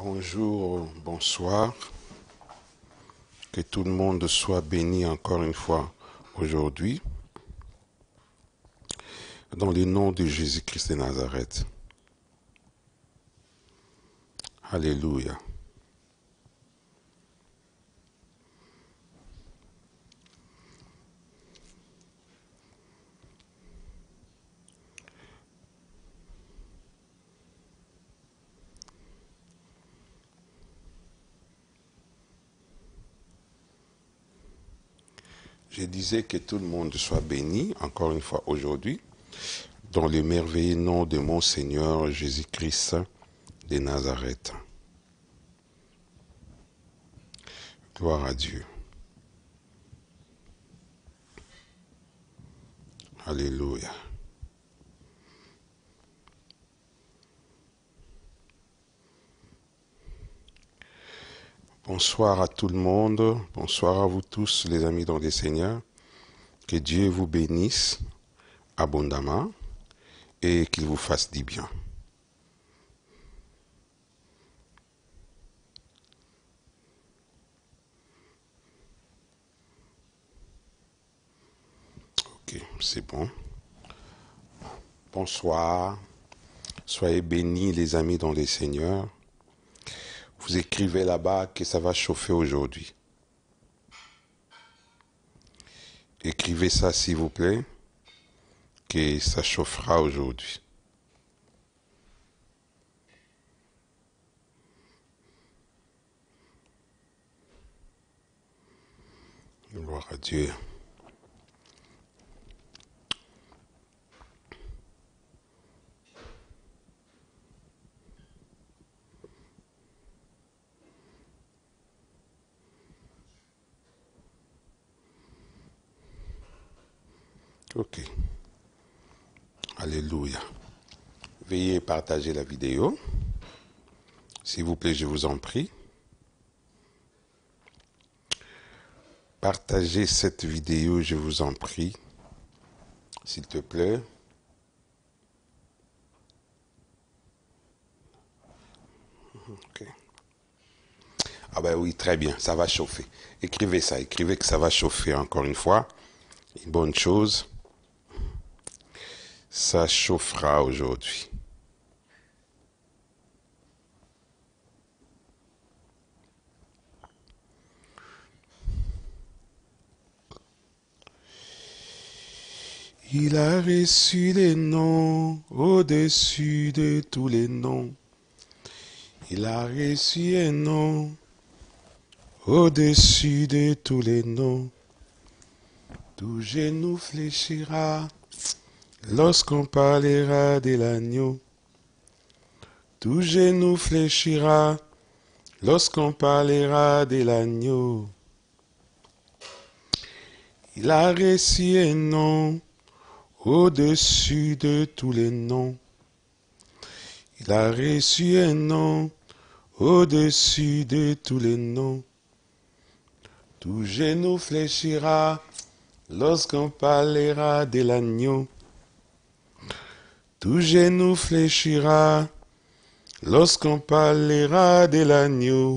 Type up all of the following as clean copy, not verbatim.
Bonjour, bonsoir. Que tout le monde soit béni encore une fois aujourd'hui. Dans le nom de Jésus-Christ de Nazareth. Alléluia. Je disais que tout le monde soit béni encore une fois aujourd'hui. Dans le merveilleux nom de mon Seigneur Jésus-Christ de Nazareth. Gloire à Dieu. Alléluia. Bonsoir à tout le monde. Bonsoir à vous tous les amis dans le Seigneur. Que Dieu vous bénisse abondamment et qu'il vous fasse du bien. Ok, c'est bon. Bonsoir. Soyez bénis les amis dans le Seigneur. Vous écrivez là-bas que ça va chauffer aujourd'hui. Écrivez ça s'il vous plaît, que ça chauffera aujourd'hui. Gloire à Dieu. Ok. Alléluia. Veuillez partager la vidéo. S'il vous plaît, je vous en prie. Partagez cette vidéo, je vous en prie. S'il te plaît. Ok. Ah ben oui, très bien, ça va chauffer. Écrivez ça, écrivez que ça va chauffer encore une fois. Une bonne chose. Ça chauffera aujourd'hui. Il a reçu les noms au-dessus de tous les noms. Il a reçu un nom au-dessus de tous les noms. Tout genou fléchira lorsqu'on parlera de l'agneau. Tout genou fléchira lorsqu'on parlera de l'agneau. Il a reçu un nom au-dessus de tous les noms. Il a reçu un nom au-dessus de tous les noms. Tout genou fléchira lorsqu'on parlera de l'agneau. Tout genou fléchira lorsqu'on parlera de l'agneau.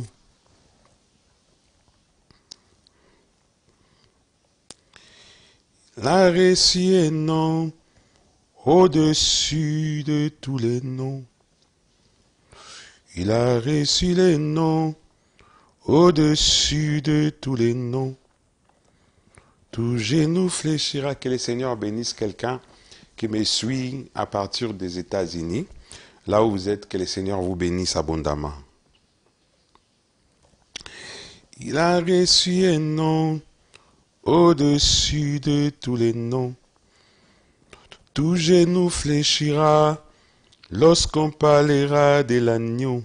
Il a reçu un nom au-dessus de tous les noms. Il a reçu les noms au-dessus de tous les noms. Tout genou fléchira. Que le Seigneur bénisse quelqu'un qui me suit à partir des États-Unis. Là où vous êtes, que le Seigneur vous bénisse abondamment. Il a reçu un nom au-dessus de tous les noms. Tout genou fléchira lorsqu'on parlera de l'agneau.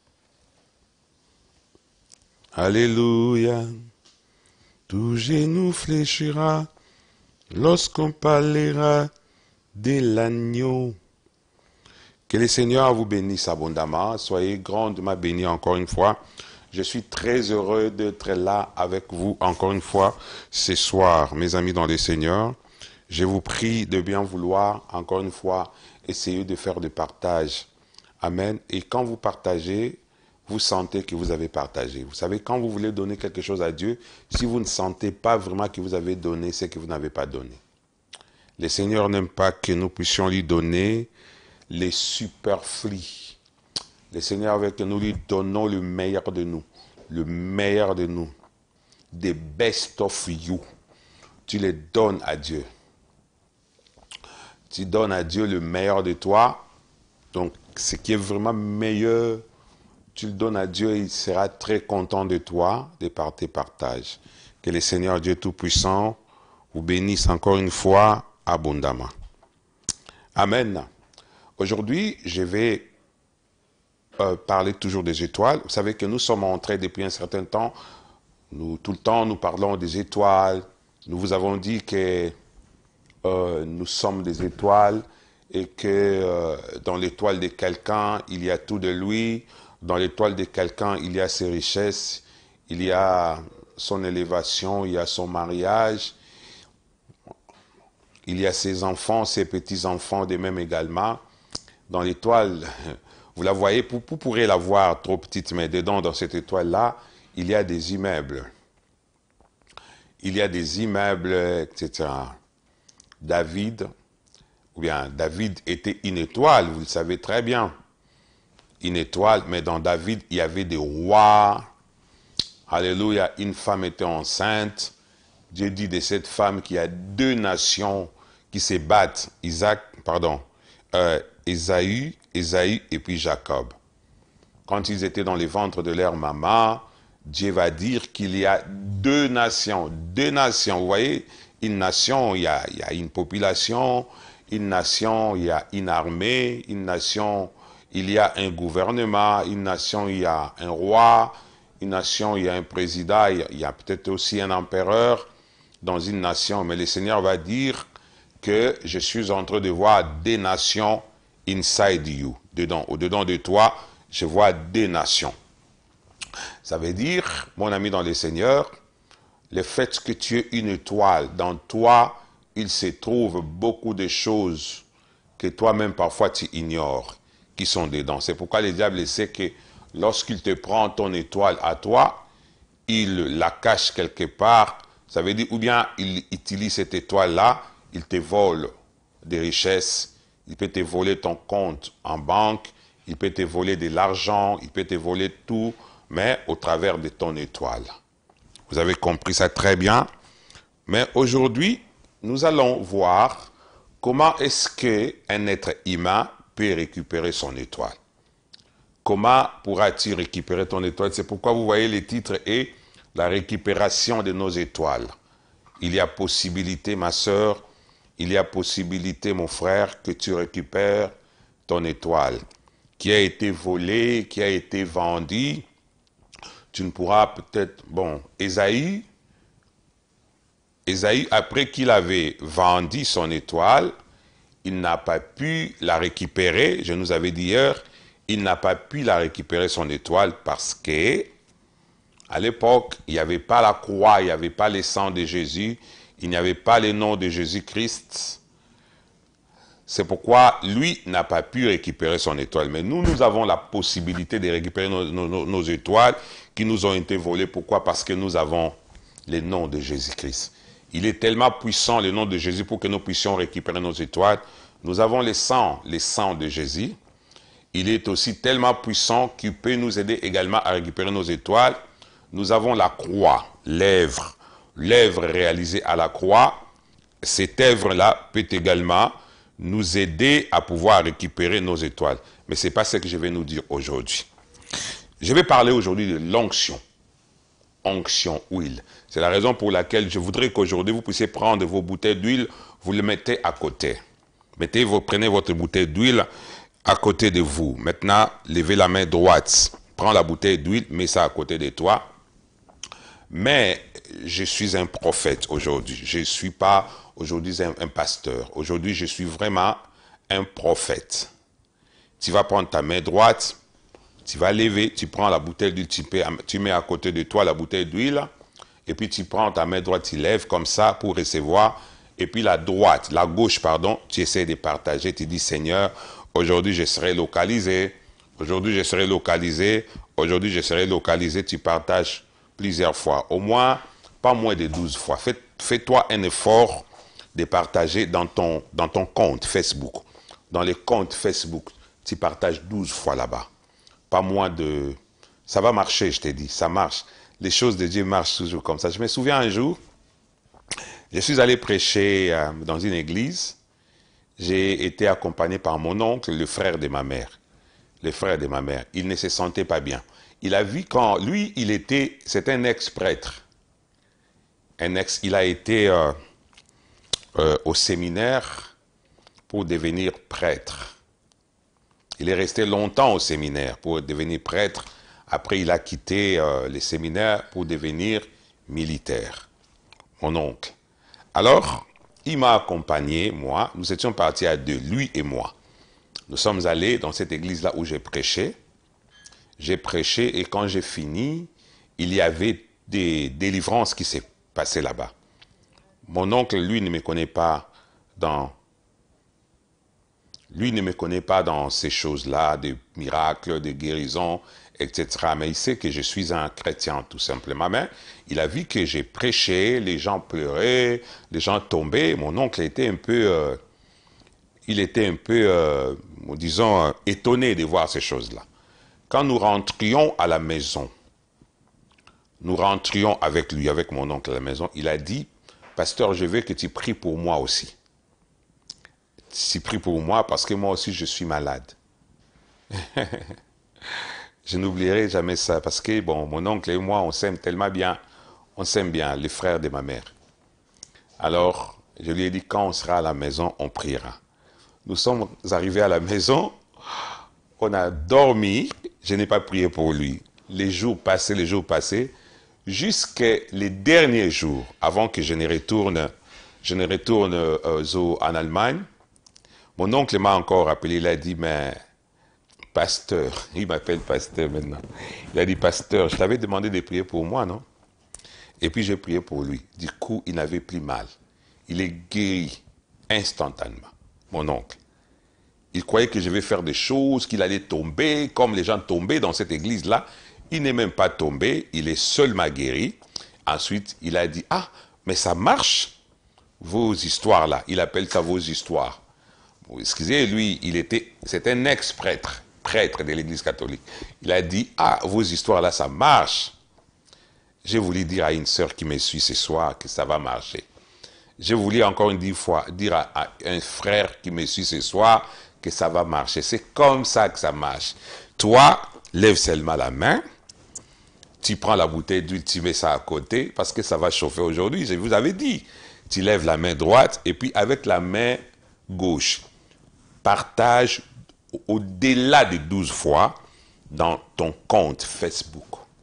Alléluia. Tout genou fléchira lorsqu'on parlera de l'agneau. Que le Seigneur vous bénisse abondamment. Soyez grandement bénis encore une fois. Je suis très heureux d'être là avec vous encore une fois ce soir, mes amis dans le Seigneur. Je vous prie de bien vouloir encore une fois essayer de faire du partage. Amen. Et quand vous partagez, vous sentez que vous avez partagé. Vous savez, quand vous voulez donner quelque chose à Dieu, si vous ne sentez pas vraiment que vous avez donné, c'est que vous n'avez pas donné. Le Seigneur n'aime pas que nous puissions lui donner les superflus. Le Seigneur veut que nous lui donnons le meilleur de nous. Le meilleur de nous. The best of you. Tu les donnes à Dieu. Tu donnes à Dieu le meilleur de toi. Donc, ce qui est vraiment meilleur, tu le donnes à Dieu et il sera très content de toi, de par tes partages. Que le Seigneur Dieu Tout-Puissant vous bénisse encore une fois abondamment. Amen. Aujourd'hui, je vais parler toujours des étoiles. Vous savez que nous sommes entrés depuis un certain temps. Tout le temps, nous parlons des étoiles. Nous vous avons dit que nous sommes des étoiles et que dans l'étoile de quelqu'un, il y a tout de lui. Dans l'étoile de quelqu'un, il y a ses richesses, il y a son élévation, il y a son mariage, il y a ses enfants, ses petits-enfants, de même également. Dans l'étoile, vous la voyez, vous pourrez la voir trop petite, mais dedans, dans cette étoile-là, il y a des immeubles. Il y a des immeubles, etc. David était une étoile, vous le savez très bien. Une étoile, mais dans David, il y avait des rois. Alléluia, une femme était enceinte. Dieu dit de cette femme qu'il y a deux nations qui se battent. Ésaü et puis Jacob. Quand ils étaient dans les ventres de leur maman, Dieu va dire qu'il y a deux nations. Deux nations, vous voyez, une nation, il y a une population. Une nation, il y a une armée. Une nation, il y a un gouvernement. Une nation, il y a un roi. Une nation, il y a un président. Il y a peut-être aussi un empereur dans une nation. Mais le Seigneur va dire que je suis en train de voir des nations inside you. Au-dedans de toi, je vois des nations. Ça veut dire, mon ami dans le Seigneur, le fait que tu es une étoile, dans toi, il se trouve beaucoup de choses que toi-même parfois tu ignores, qui sont dedans. C'est pourquoi le diable sait que lorsqu'il te prend ton étoile à toi, il la cache quelque part. Ça veut dire, ou bien il utilise cette étoile-là, il te vole des richesses, il peut te voler ton compte en banque, il peut te voler de l'argent, il peut te voler tout, mais au travers de ton étoile. Vous avez compris ça très bien. Mais aujourd'hui, nous allons voir comment est-ce qu'un être humain peut récupérer son étoile. Comment pourra-t-il récupérer ton étoile? C'est pourquoi vous voyez le titre est la récupération de nos étoiles. Il y a possibilité, ma sœur, il y a possibilité, mon frère, que tu récupères ton étoile qui a été volée, qui a été vendue. Tu ne pourras peut-être... Bon, Ésaü, après qu'il avait vendu son étoile, il n'a pas pu la récupérer. Je nous avais dit hier, il n'a pas pu la récupérer son étoile parce que à l'époque, il n'y avait pas la croix, il n'y avait pas le sang de Jésus, il n'y avait pas le nom de Jésus-Christ. C'est pourquoi lui n'a pas pu récupérer son étoile. Mais nous, nous avons la possibilité de récupérer nos étoiles qui nous ont été volées. Pourquoi? Parce que nous avons le nom de Jésus-Christ. Il est tellement puissant, le nom de Jésus, pour que nous puissions récupérer nos étoiles. Nous avons le sang de Jésus. Il est aussi tellement puissant qu'il peut nous aider également à récupérer nos étoiles. Nous avons la croix, l'œuvre réalisée à la croix. Cette œuvre-là peut également nous aider à pouvoir récupérer nos étoiles. Mais ce n'est pas ce que je vais nous dire aujourd'hui. Je vais parler aujourd'hui de l'onction. Onction, huile. C'est la raison pour laquelle je voudrais qu'aujourd'hui vous puissiez prendre vos bouteilles d'huile, vous les mettez à côté. Prenez votre bouteille d'huile à côté de vous. Maintenant, levez la main droite. Prends la bouteille d'huile, mets ça à côté de toi. Mais je suis un prophète aujourd'hui. Je ne suis pas aujourd'hui un pasteur. Aujourd'hui, je suis vraiment un prophète. Tu vas prendre ta main droite, tu vas lever, tu prends la bouteille d'huile, tu mets à côté de toi la bouteille d'huile, et puis tu prends ta main droite, tu lèves comme ça pour recevoir, et puis la gauche, tu essaies de partager, tu dis, Seigneur, aujourd'hui je serai localisé, Aujourd'hui, je serai localisé. Aujourd'hui, je serai localisé. Tu partages plusieurs fois. Au moins, pas moins de 12 fois. Fais-toi un effort de partager dans ton compte Facebook. Dans les comptes Facebook, tu partages 12 fois là-bas. Pas moins de... Ça va marcher, je t'ai dit. Ça marche. Les choses de Dieu marchent toujours comme ça. Je me souviens un jour, je suis allé prêcher dans une église. J'ai été accompagné par mon oncle, le frère de ma mère. Le frère de ma mère. Il ne se sentait pas bien. Il a vu quand... Lui, c'est un ex-prêtre. Il a été au séminaire pour devenir prêtre. Il est resté longtemps au séminaire pour devenir prêtre. Après, il a quitté le séminaire pour devenir militaire. Mon oncle. Alors, il m'a accompagné, moi. Nous étions partis à deux, lui et moi. Nous sommes allés dans cette église-là où j'ai prêché. J'ai prêché et quand j'ai fini, il y avait des délivrances qui s'est passées là-bas. Mon oncle, lui, ne me connaît pas dans... Lui ne me connaît pas dans ces choses-là, des miracles, des guérisons, etc. Mais il sait que je suis un chrétien, tout simplement. Mais il a vu que j'ai prêché, les gens pleuraient, les gens tombaient. Mon oncle était un peu... disons, étonné de voir ces choses-là. Quand nous rentrions à la maison, nous rentrions avec lui, avec mon oncle à la maison, il a dit, « Pasteur, je veux que tu pries pour moi aussi. Tu pries pour moi parce que moi aussi je suis malade. » Je n'oublierai jamais ça parce que, bon, mon oncle et moi, on s'aime tellement bien. On s'aime bien, les frères de ma mère. Alors, je lui ai dit, quand on sera à la maison, on priera. Nous sommes arrivés à la maison, on a dormi, je n'ai pas prié pour lui. Les jours passés, jusqu'à les derniers jours, avant que je ne retourne en Allemagne, mon oncle m'a encore appelé, il a dit, mais pasteur, il m'appelle pasteur maintenant. Il a dit, pasteur, je t'avais demandé de prier pour moi, non? Et puis j'ai prié pour lui. Du coup, il n'avait plus mal. Il est guéri instantanément, mon oncle. Il croyait que je vais faire des choses, qu'il allait tomber, comme les gens tombaient dans cette église-là. Il n'est même pas tombé, il est seulement guéri. Ensuite, il a dit, ah, mais ça marche, vos histoires-là. Il appelle ça vos histoires. Bon, excusez, lui, c'est un ex-prêtre, prêtre de l'église catholique. Il a dit, ah, vos histoires-là, ça marche. J'ai voulu dire à une sœur qui me suit ce soir que ça va marcher. J'ai voulu encore une fois dire à un frère qui me suit ce soir que ça va marcher. C'est comme ça que ça marche. Toi, lève seulement la main. Tu prends la bouteille d'huile, tu mets ça à côté parce que ça va chauffer aujourd'hui. Je vous avais dit. Tu lèves la main droite et puis avec la main gauche, partage au-delà de 12 fois dans ton compte Facebook.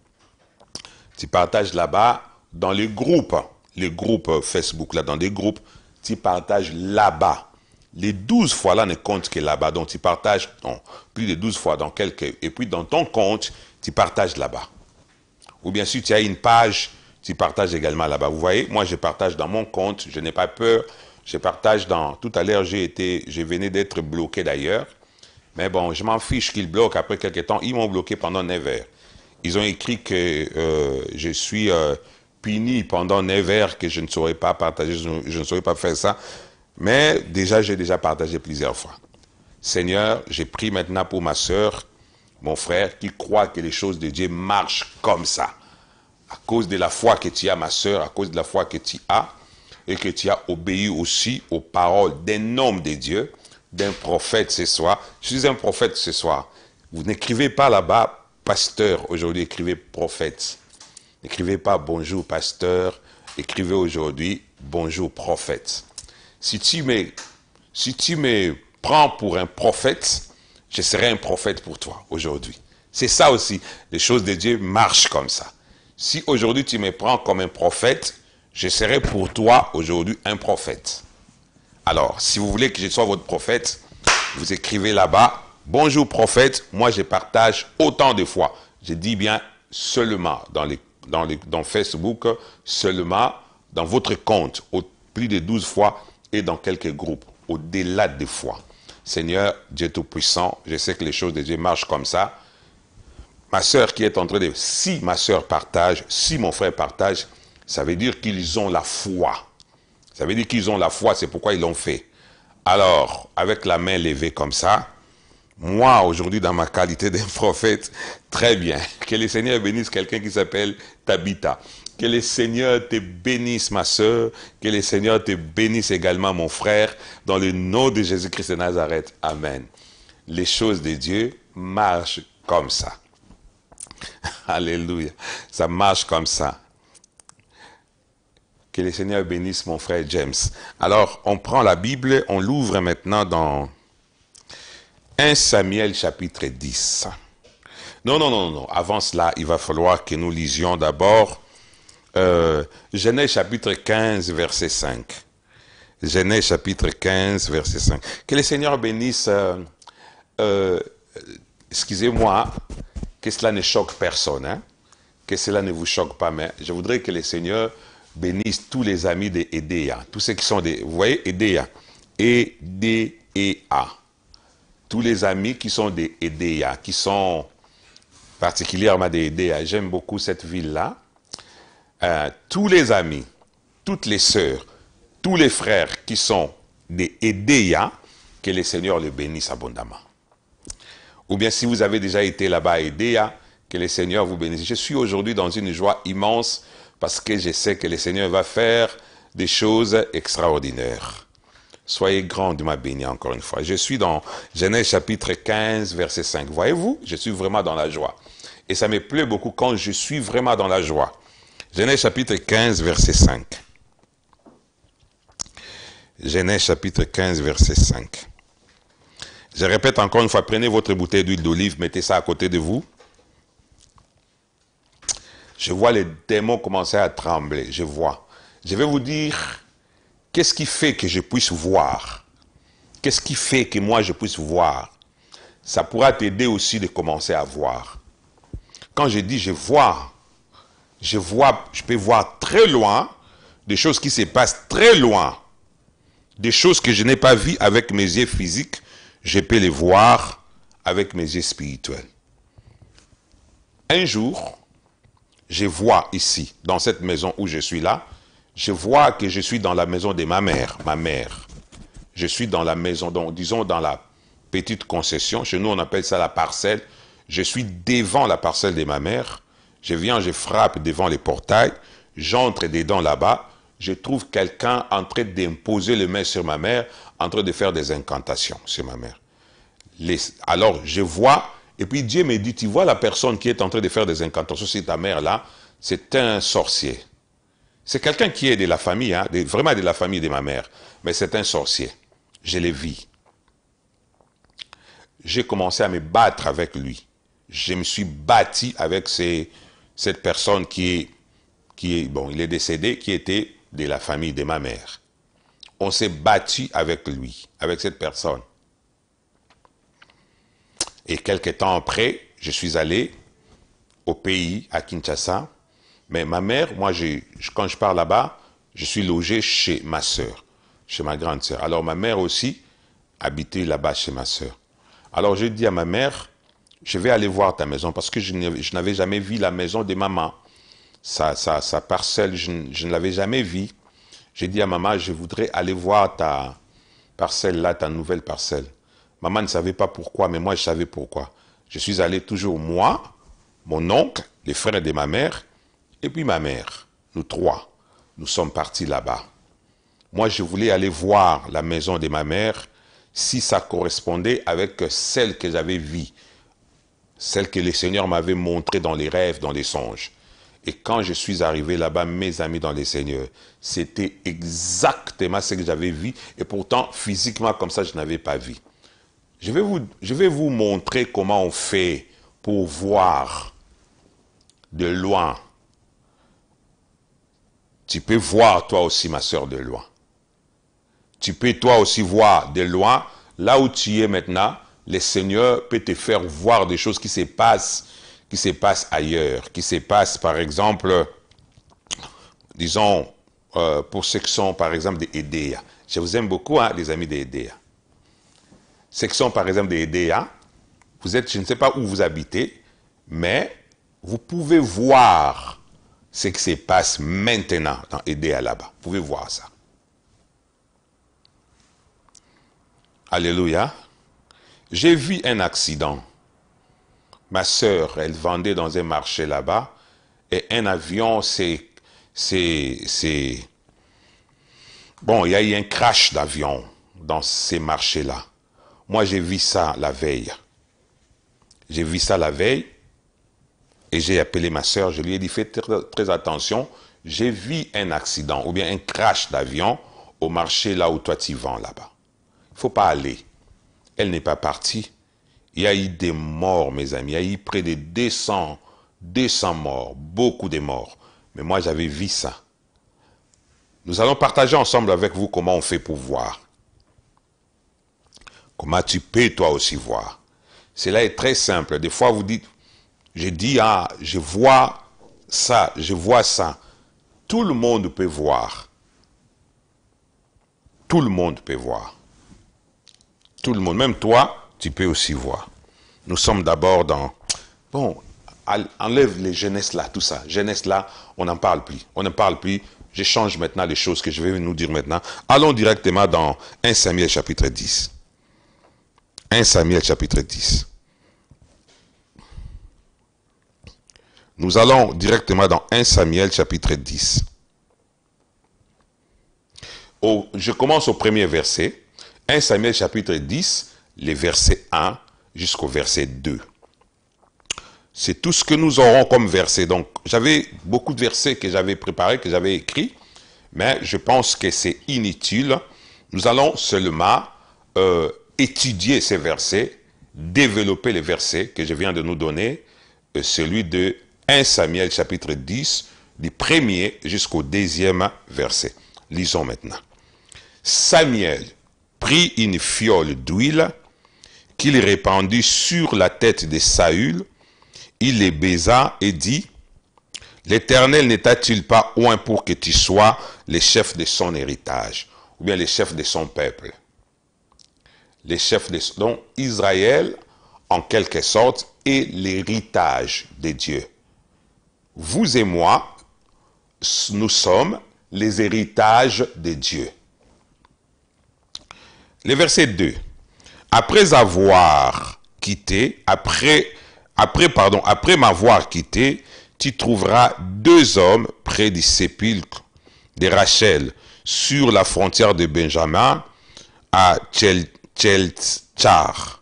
Tu partages là-bas dans les groupes Facebook, là, dans des groupes, tu partages là-bas. Les 12 fois là ne comptent que là-bas. Donc, tu partages plus de 12 fois dans quelques... Et puis, dans ton compte, tu partages là-bas. Ou bien sûr, tu as une page, tu partages également là-bas. Vous voyez, moi, je partage dans mon compte. Je n'ai pas peur. Je partage dans... Tout à l'heure, je venais d'être bloqué d'ailleurs. Mais bon, je m'en fiche qu'ils bloquent. Après quelques temps, ils m'ont bloqué pendant 9 heures. Ils ont écrit que je suis puni pendant 9 heures, que je ne saurais pas partager, je ne saurais pas faire ça. Mais déjà, j'ai déjà partagé plusieurs fois. Seigneur, j'ai pris maintenant pour ma soeur, mon frère, qui croit que les choses de Dieu marchent comme ça. À cause de la foi que tu as, ma soeur, à cause de la foi que tu as, et que tu as obéi aussi aux paroles d'un homme de Dieu, d'un prophète ce soir. Je suis un prophète ce soir. Vous n'écrivez pas là-bas pasteur aujourd'hui, écrivez prophète. N'écrivez pas bonjour pasteur, écrivez aujourd'hui bonjour prophète. Si tu me prends pour un prophète, je serai un prophète pour toi aujourd'hui. C'est ça aussi, les choses de Dieu marchent comme ça. Si aujourd'hui tu me prends comme un prophète, je serai pour toi aujourd'hui un prophète. Alors, si vous voulez que je sois votre prophète, vous écrivez là-bas, bonjour prophète, moi je partage autant de fois. Je dis bien seulement dans Facebook, seulement dans votre compte, plus de 12 fois et dans quelques groupes, au-delà des fois. Seigneur, Dieu Tout-Puissant, je sais que les choses de Dieu marchent comme ça. Ma sœur qui est en train de... Si ma sœur partage, si mon frère partage, ça veut dire qu'ils ont la foi. Ça veut dire qu'ils ont la foi, c'est pourquoi ils l'ont fait. Alors, avec la main levée comme ça, moi, aujourd'hui, dans ma qualité d'un prophète, très bien. Que le Seigneur bénisse quelqu'un qui s'appelle Tabitha. Que le Seigneur te bénisse, ma sœur. Que le Seigneur te bénisse également, mon frère. Dans le nom de Jésus-Christ de Nazareth. Amen. Les choses de Dieu marchent comme ça. Alléluia. Ça marche comme ça. Que le Seigneur bénisse mon frère James. Alors, on prend la Bible, on l'ouvre maintenant dans 1 Samuel chapitre 10. Non. Avant cela, il va falloir que nous lisions d'abord Genèse chapitre 15, verset 5. Genèse chapitre 15, verset 5. Que le Seigneur bénisse, excusez-moi, que cela ne choque personne, hein? Que cela ne vous choque pas, mais je voudrais que le Seigneur bénisse tous les amis de EDEA, tous ceux qui sont des, vous voyez, EDEA, E-D-E-A, tous les amis qui sont des EDEA, qui sont particulièrement des EDEA, j'aime beaucoup cette ville-là, tous les amis, toutes les sœurs, tous les frères qui sont des EDEA, que le Seigneur les bénisse abondamment. Ou bien si vous avez déjà été là-bas à EDEA, que le Seigneur vous bénisse. Je suis aujourd'hui dans une joie immense parce que je sais que le Seigneur va faire des choses extraordinaires. Soyez grands de ma béni encore une fois. Je suis dans Genèse chapitre 15, verset 5. Voyez-vous, je suis vraiment dans la joie. Et ça me plaît beaucoup quand je suis vraiment dans la joie. Genèse chapitre 15, verset 5. Genèse chapitre 15, verset 5. Je répète encore une fois, prenez votre bouteille d'huile d'olive, mettez ça à côté de vous. Je vois les démons commencer à trembler, je vois. Je vais vous dire, qu'est-ce qui fait que je puisse voir? Qu'est-ce qui fait que moi je puisse voir? Ça pourra t'aider aussi de commencer à voir. Quand je dis je peux voir très loin, des choses qui se passent très loin, des choses que je n'ai pas vues avec mes yeux physiques, je peux les voir avec mes yeux spirituels. Un jour, je vois ici, dans cette maison où je suis là, je vois que je suis dans la maison de ma mère. Je suis dans la maison, disons dans la petite concession. Chez nous, on appelle ça la parcelle. Je suis devant la parcelle de ma mère. Je viens, je frappe devant les portails. J'entre dedans là-bas. Je trouve quelqu'un en train d'imposer les mains sur ma mère, en train de faire des incantations sur ma mère. Alors, je vois, et puis Dieu me dit, tu vois la personne qui est en train de faire des incantations sur ta mère là, c'est un sorcier. C'est quelqu'un qui est de la famille, hein, vraiment de la famille de ma mère, mais c'est un sorcier. Je l'ai vu. J'ai commencé à me battre avec lui. Je me suis battu avec cette personne qui est, bon, il est décédé, qui était de la famille de ma mère. On s'est battu avec lui, avec cette personne. Et quelques temps après, je suis allé au pays, à Kinshasa. Mais ma mère, moi, quand je pars là-bas, je suis logé chez ma sœur, chez ma grande sœur. Alors ma mère aussi habitait là-bas chez ma sœur. Alors j'ai dit à ma mère, je vais aller voir ta maison parce que je n'avais jamais vu la maison de maman. Sa parcelle, je ne l'avais jamais vue. J'ai dit à maman, je voudrais aller voir ta parcelle là, ta nouvelle parcelle. Maman ne savait pas pourquoi, mais moi je savais pourquoi. Je suis allé toujours moi, mon oncle, les frères de ma mère, et puis ma mère. Nous trois, nous sommes partis là-bas. Moi je voulais aller voir la maison de ma mère, si ça correspondait avec celle que j'avais vue, celle que le Seigneur m'avait montrée dans les rêves, dans les songes. Et quand je suis arrivé là-bas, mes amis dans les Seigneurs, c'était exactement ce que j'avais vu. Et pourtant, physiquement, comme ça, je n'avais pas vu. Je vais vous montrer comment on fait pour voir de loin. Tu peux voir toi aussi, ma soeur, de loin. Tu peux toi aussi voir de loin. Là où tu es maintenant, le Seigneur peut te faire voir des choses qui se passent ailleurs, qui se passent par exemple, disons, pour ceux qui sont par exemple des EDEA. Je vous aime beaucoup, hein, les amis des EDEA. section par exemple des EDA, vous êtes, je ne sais pas où vous habitez, mais vous pouvez voir ce qui se passe maintenant dans EDA là-bas. Vous pouvez voir ça. Alléluia. J'ai vu un accident. Ma sœur, elle vendait dans un marché là-bas et un avion, Bon, il y a eu un crash d'avion dans ces marchés-là. Moi, j'ai vu ça la veille. J'ai vu ça la veille et j'ai appelé ma sœur. Je lui ai dit, fais très attention. J'ai vu un accident ou bien un crash d'avion au marché là où toi tu vends là-bas. Il ne faut pas aller. Elle n'est pas partie. Il y a eu des morts, mes amis. Il y a eu près de 200 morts, beaucoup de morts. Mais moi, j'avais vu ça. Nous allons partager ensemble avec vous comment on fait pour voir. Comment tu peux toi aussi voir. Cela est très simple. Des fois, vous dites, je dis, ah, je vois ça, je vois ça. Tout le monde peut voir. Tout le monde peut voir. Tout le monde, même toi, tu peux aussi voir. Nous sommes d'abord dans... Bon, enlève les jeunesses là, tout ça. Jeunesse là, on n'en parle plus. On ne parle plus. Je change maintenant les choses que je vais nous dire maintenant. Allons directement dans 1 Samuel chapitre 10. 1 Samuel chapitre 10. Nous allons directement dans 1 Samuel chapitre 10. Je commence au premier verset. 1 Samuel chapitre 10, les versets 1 jusqu'au verset 2. C'est tout ce que nous aurons comme verset. Donc, j'avais beaucoup de versets que j'avais préparés, que j'avais écrits, mais je pense que c'est inutile. Nous allons seulement étudier ces versets, développer les versets que je viens de nous donner, celui de 1 Samuel chapitre 10, du premier jusqu'au deuxième verset. Lisons maintenant. Samuel prit une fiole d'huile qu'il répandit sur la tête de Saül. Il les baisa et dit, « L'Éternel ne t'a-t-il pas oint pour que tu sois le chef de son héritage, ou bien le chef de son peuple ?» Les chefs de donc Israël, en quelque sorte, est l'héritage de Dieu. Vous et moi, nous sommes les héritages de Dieu. Le verset 2. Après m'avoir quitté, tu trouveras 2 hommes près du sépulcre de Rachel, sur la frontière de Benjamin, à Tcheltchar.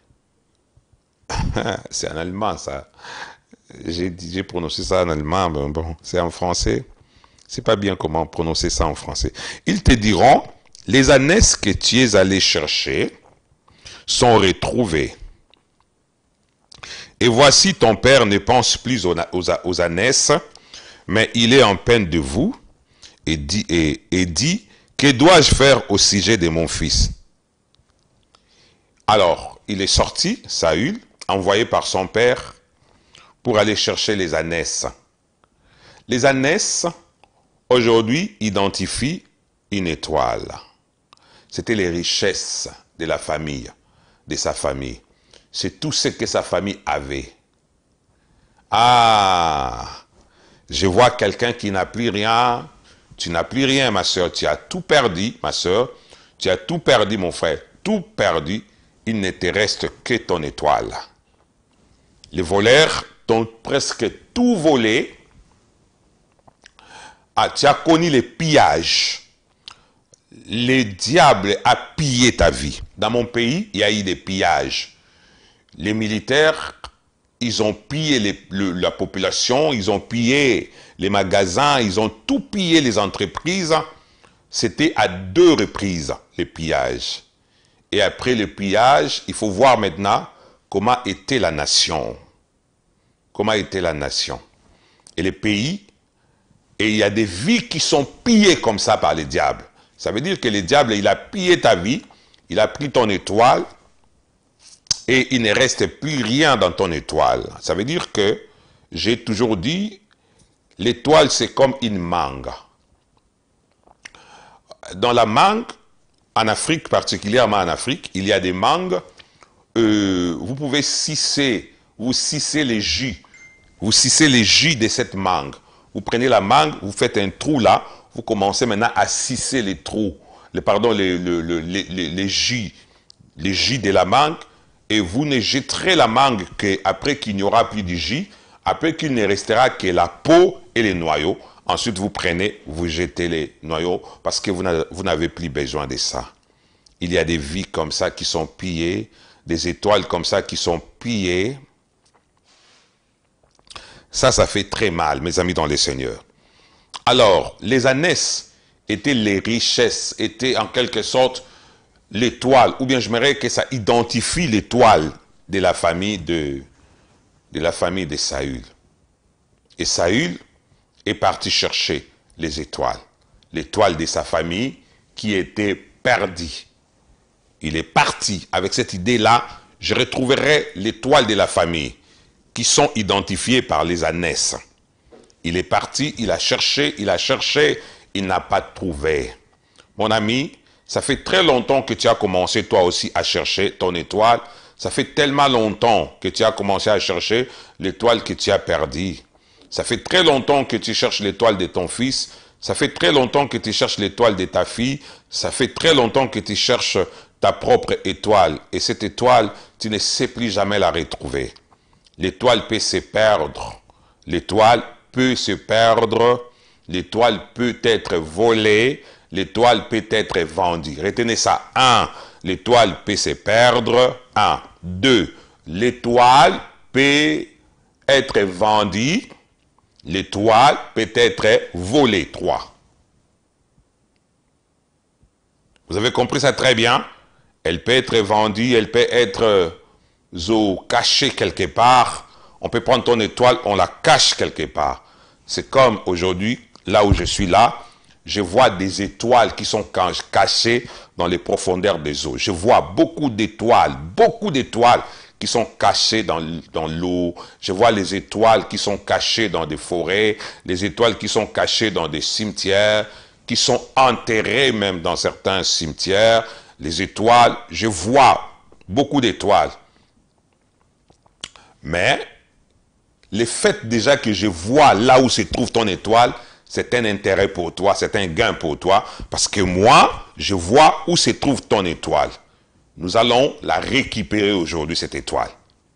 C'est en allemand, ça. J'ai prononcé ça en allemand, mais bon, c'est en français. C'est pas bien comment prononcer ça en français. Ils te diront, les ânesses que tu es allé chercher sont retrouvées. Et voici ton père ne pense plus aux ânesses, mais il est en peine de vous, et dit, que dois-je faire au sujet de mon fils? Alors, il est sorti, Saül, envoyé par son père, pour aller chercher les ânesses. Les ânesses, aujourd'hui, identifient une étoile. C'était les richesses de la famille, de sa famille. C'est tout ce que sa famille avait. Ah, je vois quelqu'un qui n'a plus rien. Tu n'as plus rien, ma soeur. Tu as tout perdu, ma soeur. Tu as tout perdu, mon frère. Tout perdu. Il ne te reste que ton étoile. Les voleurs t'ont presque tout volé. Ah, tu as connu les pillages. Le diable a pillé ta vie. Dans mon pays, il y a eu des pillages. Les militaires, ils ont pillé la population, ils ont pillé les magasins, ils ont tout pillé les entreprises. C'était à 2 reprises, les pillages. Et après le pillage, il faut voir maintenant comment était la nation. Comment était la nation. Et les pays, et il y a des vies qui sont pillées comme ça par les diables. Ça veut dire que le diable, il a pillé ta vie, il a pris ton étoile, et il ne reste plus rien dans ton étoile. Ça veut dire que, j'ai toujours dit, l'étoile c'est comme une mangue. Dans la mangue, en Afrique, particulièrement en Afrique, il y a des mangues. Vous pouvez vous cissez les jus. Vous cissez les jus de cette mangue. Vous prenez la mangue, vous faites un trou là, vous commencez maintenant à cisser les trous, les jus de la mangue, et vous ne jetterez la mangue qu'après qu'il n'y aura plus de jus, après qu'il ne restera que la peau et les noyaux. Ensuite, vous prenez, vous jetez les noyaux parce que vous n'avez plus besoin de ça. Il y a des vies comme ça qui sont pillées, des étoiles comme ça qui sont pillées. Ça fait très mal, mes amis dans le Seigneur. Alors, les ânesses étaient les richesses, étaient en quelque sorte l'étoile, ou bien j'aimerais que ça identifie l'étoile de la famille de Saül. Et Saül est parti chercher les étoiles. L'étoile de sa famille qui était perdue. Il est parti avec cette idée-là, je retrouverai l'étoile de la famille qui sont identifiées par les ânesses. Il est parti, il a cherché, il n'a pas trouvé. Mon ami, ça fait très longtemps que tu as commencé toi aussi à chercher ton étoile. Ça fait tellement longtemps que tu as commencé à chercher l'étoile que tu as perdue. Ça fait très longtemps que tu cherches l'étoile de ton fils. Ça fait très longtemps que tu cherches l'étoile de ta fille. Ça fait très longtemps que tu cherches ta propre étoile. Et cette étoile, tu ne sais plus jamais la retrouver. L'étoile peut se perdre. L'étoile peut se perdre. L'étoile peut être volée. L'étoile peut être vendue. Retenez ça. 1. L'étoile peut se perdre. 1. 2. L'étoile peut être vendue. L'étoile peut être volée. 3. Vous avez compris ça très bien? Elle peut être vendue, elle peut être cachée quelque part. On peut prendre ton étoile, on la cache quelque part. C'est comme aujourd'hui, là où je suis là, je vois des étoiles qui sont cachées dans les profondeurs des eaux. Je vois beaucoup d'étoiles qui sont cachées dans l'eau. Je vois les étoiles qui sont cachées dans des forêts, les étoiles qui sont cachées dans des cimetières, qui sont enterrées même dans certains cimetières. Les étoiles, je vois beaucoup d'étoiles. Mais le fait déjà que je vois là où se trouve ton étoile, c'est un intérêt pour toi, c'est un gain pour toi, parce que moi, je vois où se trouve ton étoile. Nous allons la récupérer aujourd'hui, cette étoile.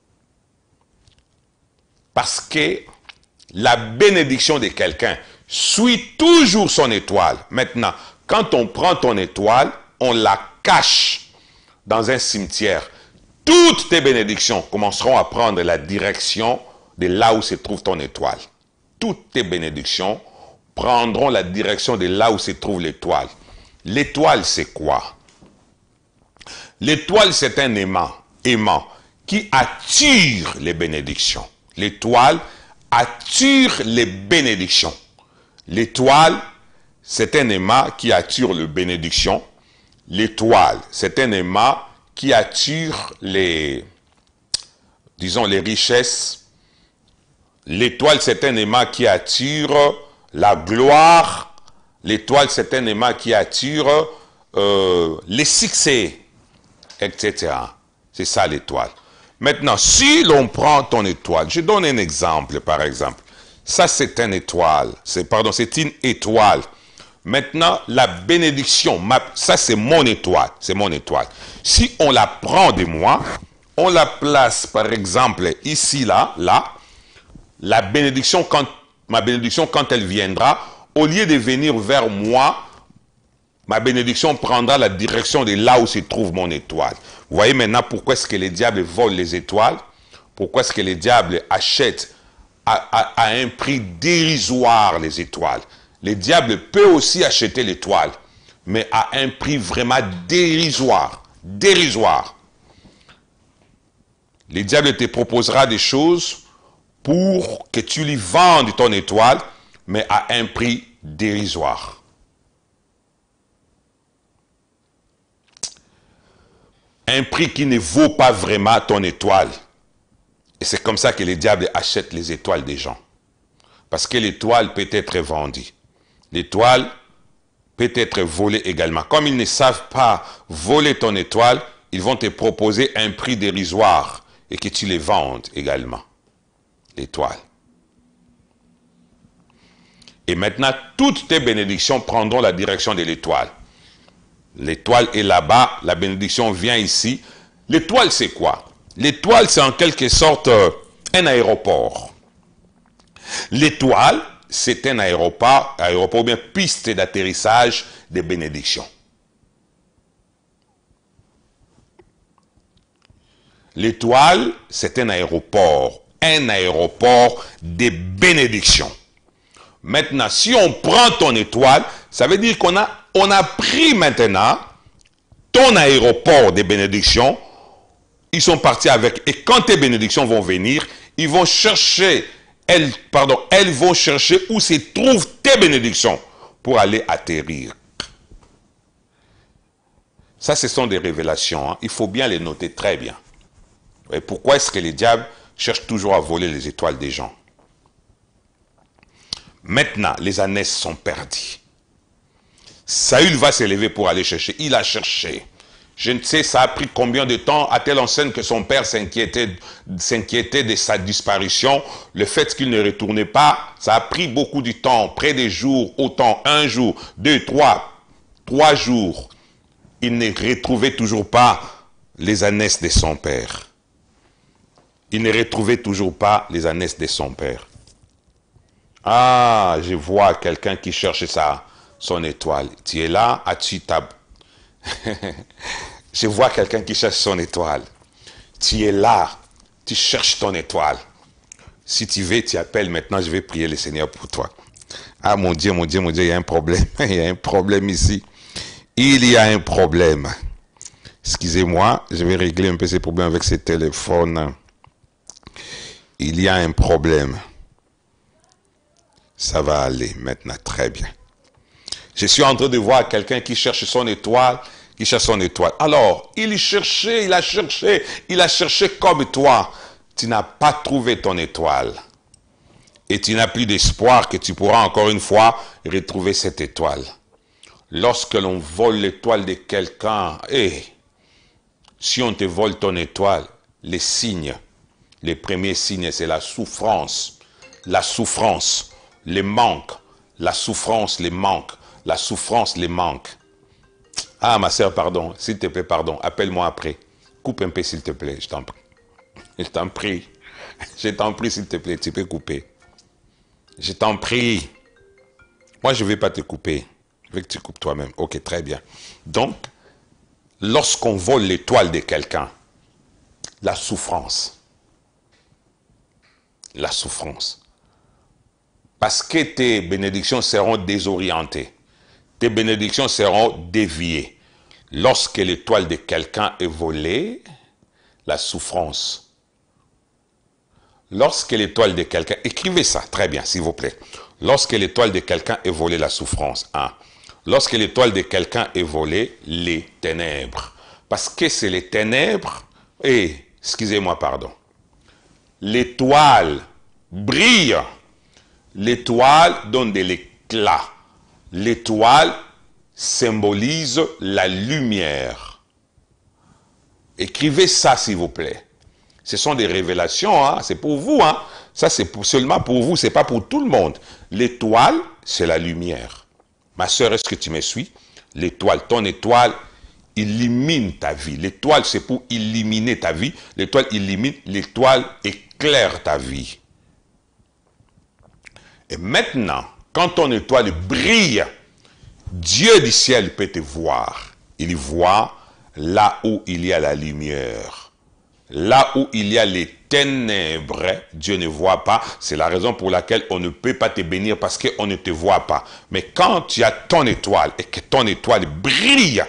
Parce que la bénédiction de quelqu'un suit toujours son étoile. Maintenant, quand on prend ton étoile, on la cache dans un cimetière. Toutes tes bénédictions commenceront à prendre la direction de là où se trouve ton étoile. Toutes tes bénédictions prendront la direction de là où se trouve l'étoile. L'étoile, c'est quoi? L'étoile, c'est un aimant qui attire les bénédictions. L'étoile attire les bénédictions. L'étoile, c'est un aimant qui attire les bénédictions. L'étoile, c'est un aimant qui attire les richesses. L'étoile, c'est un aimant qui attire la gloire. L'étoile, c'est un aimant qui attire les succès, etc. C'est ça l'étoile. Maintenant, si l'on prend ton étoile, je donne un exemple, par exemple. Ça, c'est une étoile. C'est une étoile. Maintenant, la bénédiction, ça c'est mon étoile. C'est mon étoile. Si on la prend de moi, on la place, par exemple, ici, là, la bénédiction, ma bénédiction, quand elle viendra, au lieu de venir vers moi, ma bénédiction prendra la direction de là où se trouve mon étoile. Vous voyez maintenant pourquoi est-ce que les diables volent les étoiles? Pourquoi est-ce que les diables achètent à un prix dérisoire les étoiles? Les diables peuvent aussi acheter l'étoile, mais à un prix vraiment dérisoire. Dérisoire. Les diables te proposera des choses pour que tu lui vendes ton étoile, mais à un prix dérisoire. Un prix qui ne vaut pas vraiment ton étoile. Et c'est comme ça que les diables achètent les étoiles des gens. Parce que l'étoile peut être vendue. L'étoile peut être volé également. Comme ils ne savent pas voler ton étoile, ils vont te proposer un prix dérisoire et que tu les vendes également, l'étoile. Et maintenant, toutes tes bénédictions prendront la direction de l'étoile. L'étoile est là-bas, la bénédiction vient ici. L'étoile, c'est quoi? L'étoile, c'est en quelque sorte un aéroport. L'étoile, c'est un aéroport ou bien piste d'atterrissage des bénédictions. L'étoile, c'est un aéroport des bénédictions. Maintenant, si on prend ton étoile, ça veut dire qu'on a pris maintenant ton aéroport des bénédictions. Ils sont partis avec. Et quand tes bénédictions vont venir, ils vont chercher, elles vont chercher où se trouvent tes bénédictions pour aller atterrir. Ça, ce sont des révélations. Hein. Il faut bien les noter très bien. Et pourquoi est-ce que les diables cherchent toujours à voler les étoiles des gens? Maintenant, les ânesses sont perdues. Saül va s'élever pour aller chercher. Il a cherché. Je ne sais, ça a pris combien de temps, à telle enseigne que son père s'inquiétait de sa disparition. Le fait qu'il ne retournait pas, ça a pris beaucoup de temps, près des jours, autant, 1 jour, 2, 3 jours. Il ne retrouvait toujours pas les ânesses de son père. Il ne retrouvait toujours pas les ânesses de son père. Ah, je vois quelqu'un qui cherche son étoile. Tu es là, as-tu ta... Je vois quelqu'un qui cherche son étoile. Tu es là, tu cherches ton étoile. Si tu veux, tu appelles maintenant, je vais prier le Seigneur pour toi. Ah mon Dieu, il y a un problème. Il y a un problème ici. Il y a un problème. Excusez-moi, je vais régler un peu ces problèmes avec ce téléphone. Il y a un problème. Ça va aller maintenant, très bien. Je suis en train de voir quelqu'un qui cherche son étoile, Alors, il a cherché comme toi. Tu n'as pas trouvé ton étoile. Et tu n'as plus d'espoir que tu pourras encore une fois retrouver cette étoile. Lorsque l'on vole l'étoile de quelqu'un, si on te vole ton étoile, les signes, les premiers signes, c'est la souffrance, les manques, la souffrance, les manques. Ah, ma sœur, pardon, s'il te plaît, pardon, appelle-moi après. Coupe un peu, s'il te plaît, je t'en prie. Je t'en prie, s'il te plaît, tu peux couper. Je t'en prie. Moi, je ne vais pas te couper. Je veux que tu coupes toi-même. Ok, très bien. Donc, lorsqu'on vole l'étoile de quelqu'un, la souffrance. Parce que tes bénédictions seront désorientées. Tes bénédictions seront déviées. Lorsque l'étoile de quelqu'un est volée, la souffrance. Lorsque l'étoile de quelqu'un... Écrivez ça, très bien, s'il vous plaît. Lorsque l'étoile de quelqu'un est volée, la souffrance. Lorsque l'étoile de quelqu'un est volée, les ténèbres. Parce que c'est les ténèbres... excusez-moi, pardon. L'étoile brille. L'étoile donne de l'éclat. L'étoile symbolise la lumière. Écrivez ça, s'il vous plaît. Ce sont des révélations, hein? C'est pour vous. Hein? Ça, c'est seulement pour vous, ce n'est pas pour tout le monde. L'étoile, c'est la lumière. Ma sœur, est-ce que tu me suis? L'étoile, ton étoile, illumine ta vie. L'étoile, c'est pour illuminer ta vie. L'étoile illumine, l'étoile éclaire ta vie. Et maintenant, quand ton étoile brille, Dieu du ciel peut te voir. Il voit là où il y a la lumière. Là où il y a les ténèbres, Dieu ne voit pas. C'est la raison pour laquelle on ne peut pas te bénir parce qu'on ne te voit pas. Mais quand tu as ton étoile et que ton étoile brille,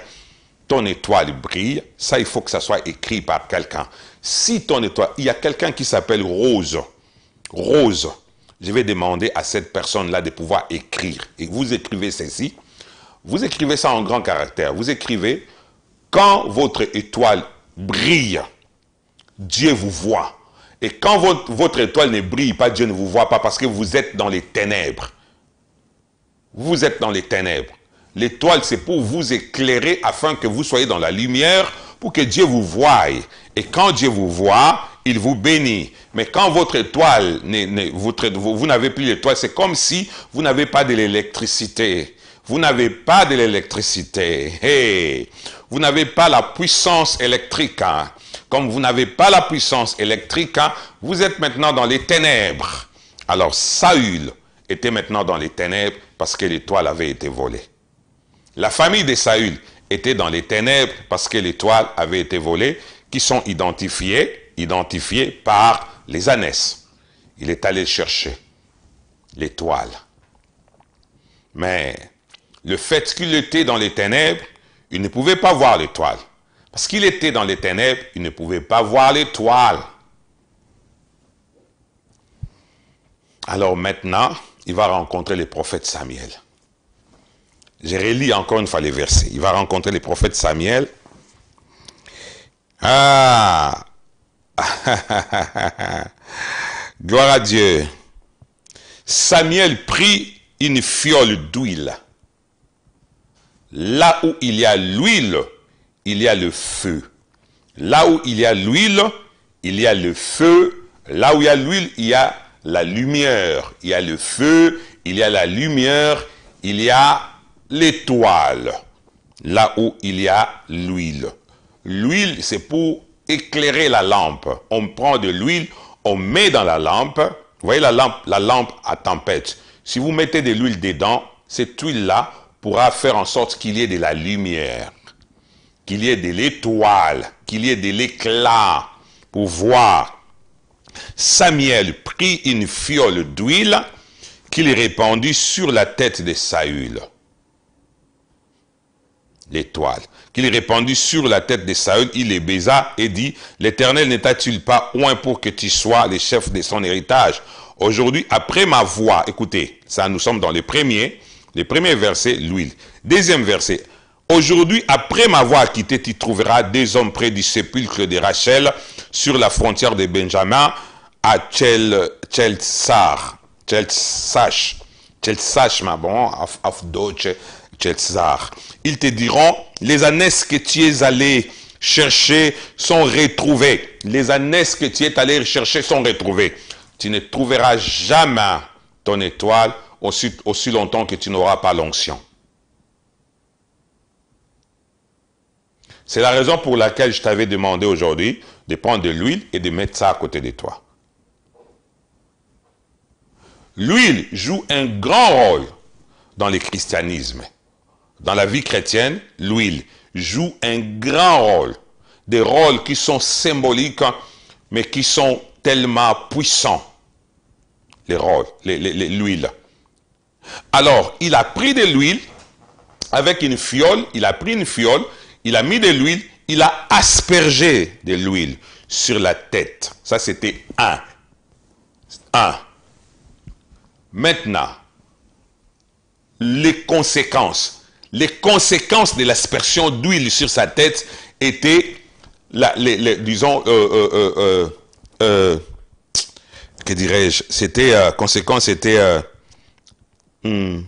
ça il faut que ça soit écrit par quelqu'un. Si ton étoile, il y a quelqu'un qui s'appelle Rose. Rose. Je vais demander à cette personne-là de pouvoir écrire. Et vous écrivez ceci. Vous écrivez ça en grand caractère. Vous écrivez, quand votre étoile brille, Dieu vous voit. Et quand votre étoile ne brille pas, Dieu ne vous voit pas parce que vous êtes dans les ténèbres. Vous êtes dans les ténèbres. L'étoile, c'est pour vous éclairer afin que vous soyez dans la lumière, pour que Dieu vous voie. Et quand Dieu vous voit, il vous bénit. Mais quand votre étoile, vous n'avez plus l'étoile, c'est comme si vous n'avez pas de l'électricité. Vous n'avez pas de l'électricité. Hey. Vous n'avez pas la puissance électrique. Hein. Comme vous n'avez pas la puissance électrique, hein, vous êtes maintenant dans les ténèbres. Alors Saül était maintenant dans les ténèbres parce que l'étoile avait été volée. La famille de Saül était dans les ténèbres parce que l'étoile avait été volée, qui sont identifiés par les ânesses. Il est allé chercher l'étoile. Mais le fait qu'il était dans les ténèbres, il ne pouvait pas voir l'étoile. Parce qu'il était dans les ténèbres, il ne pouvait pas voir l'étoile. Alors maintenant, il va rencontrer le prophète Samuel. Je relis encore une fois les versets. Il va rencontrer le prophète Samuel. Ah! Gloire à Dieu. Samuel prit une fiole d'huile. Là où il y a l'huile, il y a le feu. Là où il y a l'huile, il y a le feu. Là où il y a l'huile, il y a la lumière. Il y a le feu, il y a la lumière, il y a l'étoile. Là où il y a l'huile. L'huile, c'est pour éclairer la lampe. On prend de l'huile, on met dans la lampe. Vous voyez la lampe à tempête. Si vous mettez de l'huile dedans, cette huile-là pourra faire en sorte qu'il y ait de la lumière, qu'il y ait de l'étoile, qu'il y ait de l'éclat pour voir. Samuel prit une fiole d'huile qu'il répandit sur la tête de Saül. L'étoile qu'il répandit sur la tête de Saül, il les baisa et dit, l'Éternel ne t'a-t-il pas oint pour que tu sois le chef de son héritage? Aujourd'hui, après ma voix, écoutez, ça nous sommes dans les premiers versets, l'huile. Deuxième verset, aujourd'hui, après m'avoir quitté, tu trouveras des hommes près du sépulcre de Rachel, sur la frontière de Benjamin, à Tchelsach, ma bon, auf Deutsch, Tchelsach. Ils te diront, les ânesses que tu es allé chercher sont retrouvées. Les ânesses que tu es allé chercher sont retrouvées. Tu ne trouveras jamais ton étoile aussi longtemps que tu n'auras pas l'onction. C'est la raison pour laquelle je t'avais demandé aujourd'hui de prendre de l'huile et de mettre ça à côté de toi. L'huile joue un grand rôle dans le christianisme. Dans la vie chrétienne, l'huile joue un grand rôle. Des rôles qui sont symboliques, mais qui sont tellement puissants. Les rôles, l'huile. Alors, il a pris de l'huile avec une fiole, il a pris une fiole, il a mis de l'huile, il a aspergé de l'huile sur la tête. Ça, c'était un. Maintenant, les conséquences de l'aspersion d'huile sur sa tête étaient, disons, que dirais-je, c'était, conséquence, c'était, les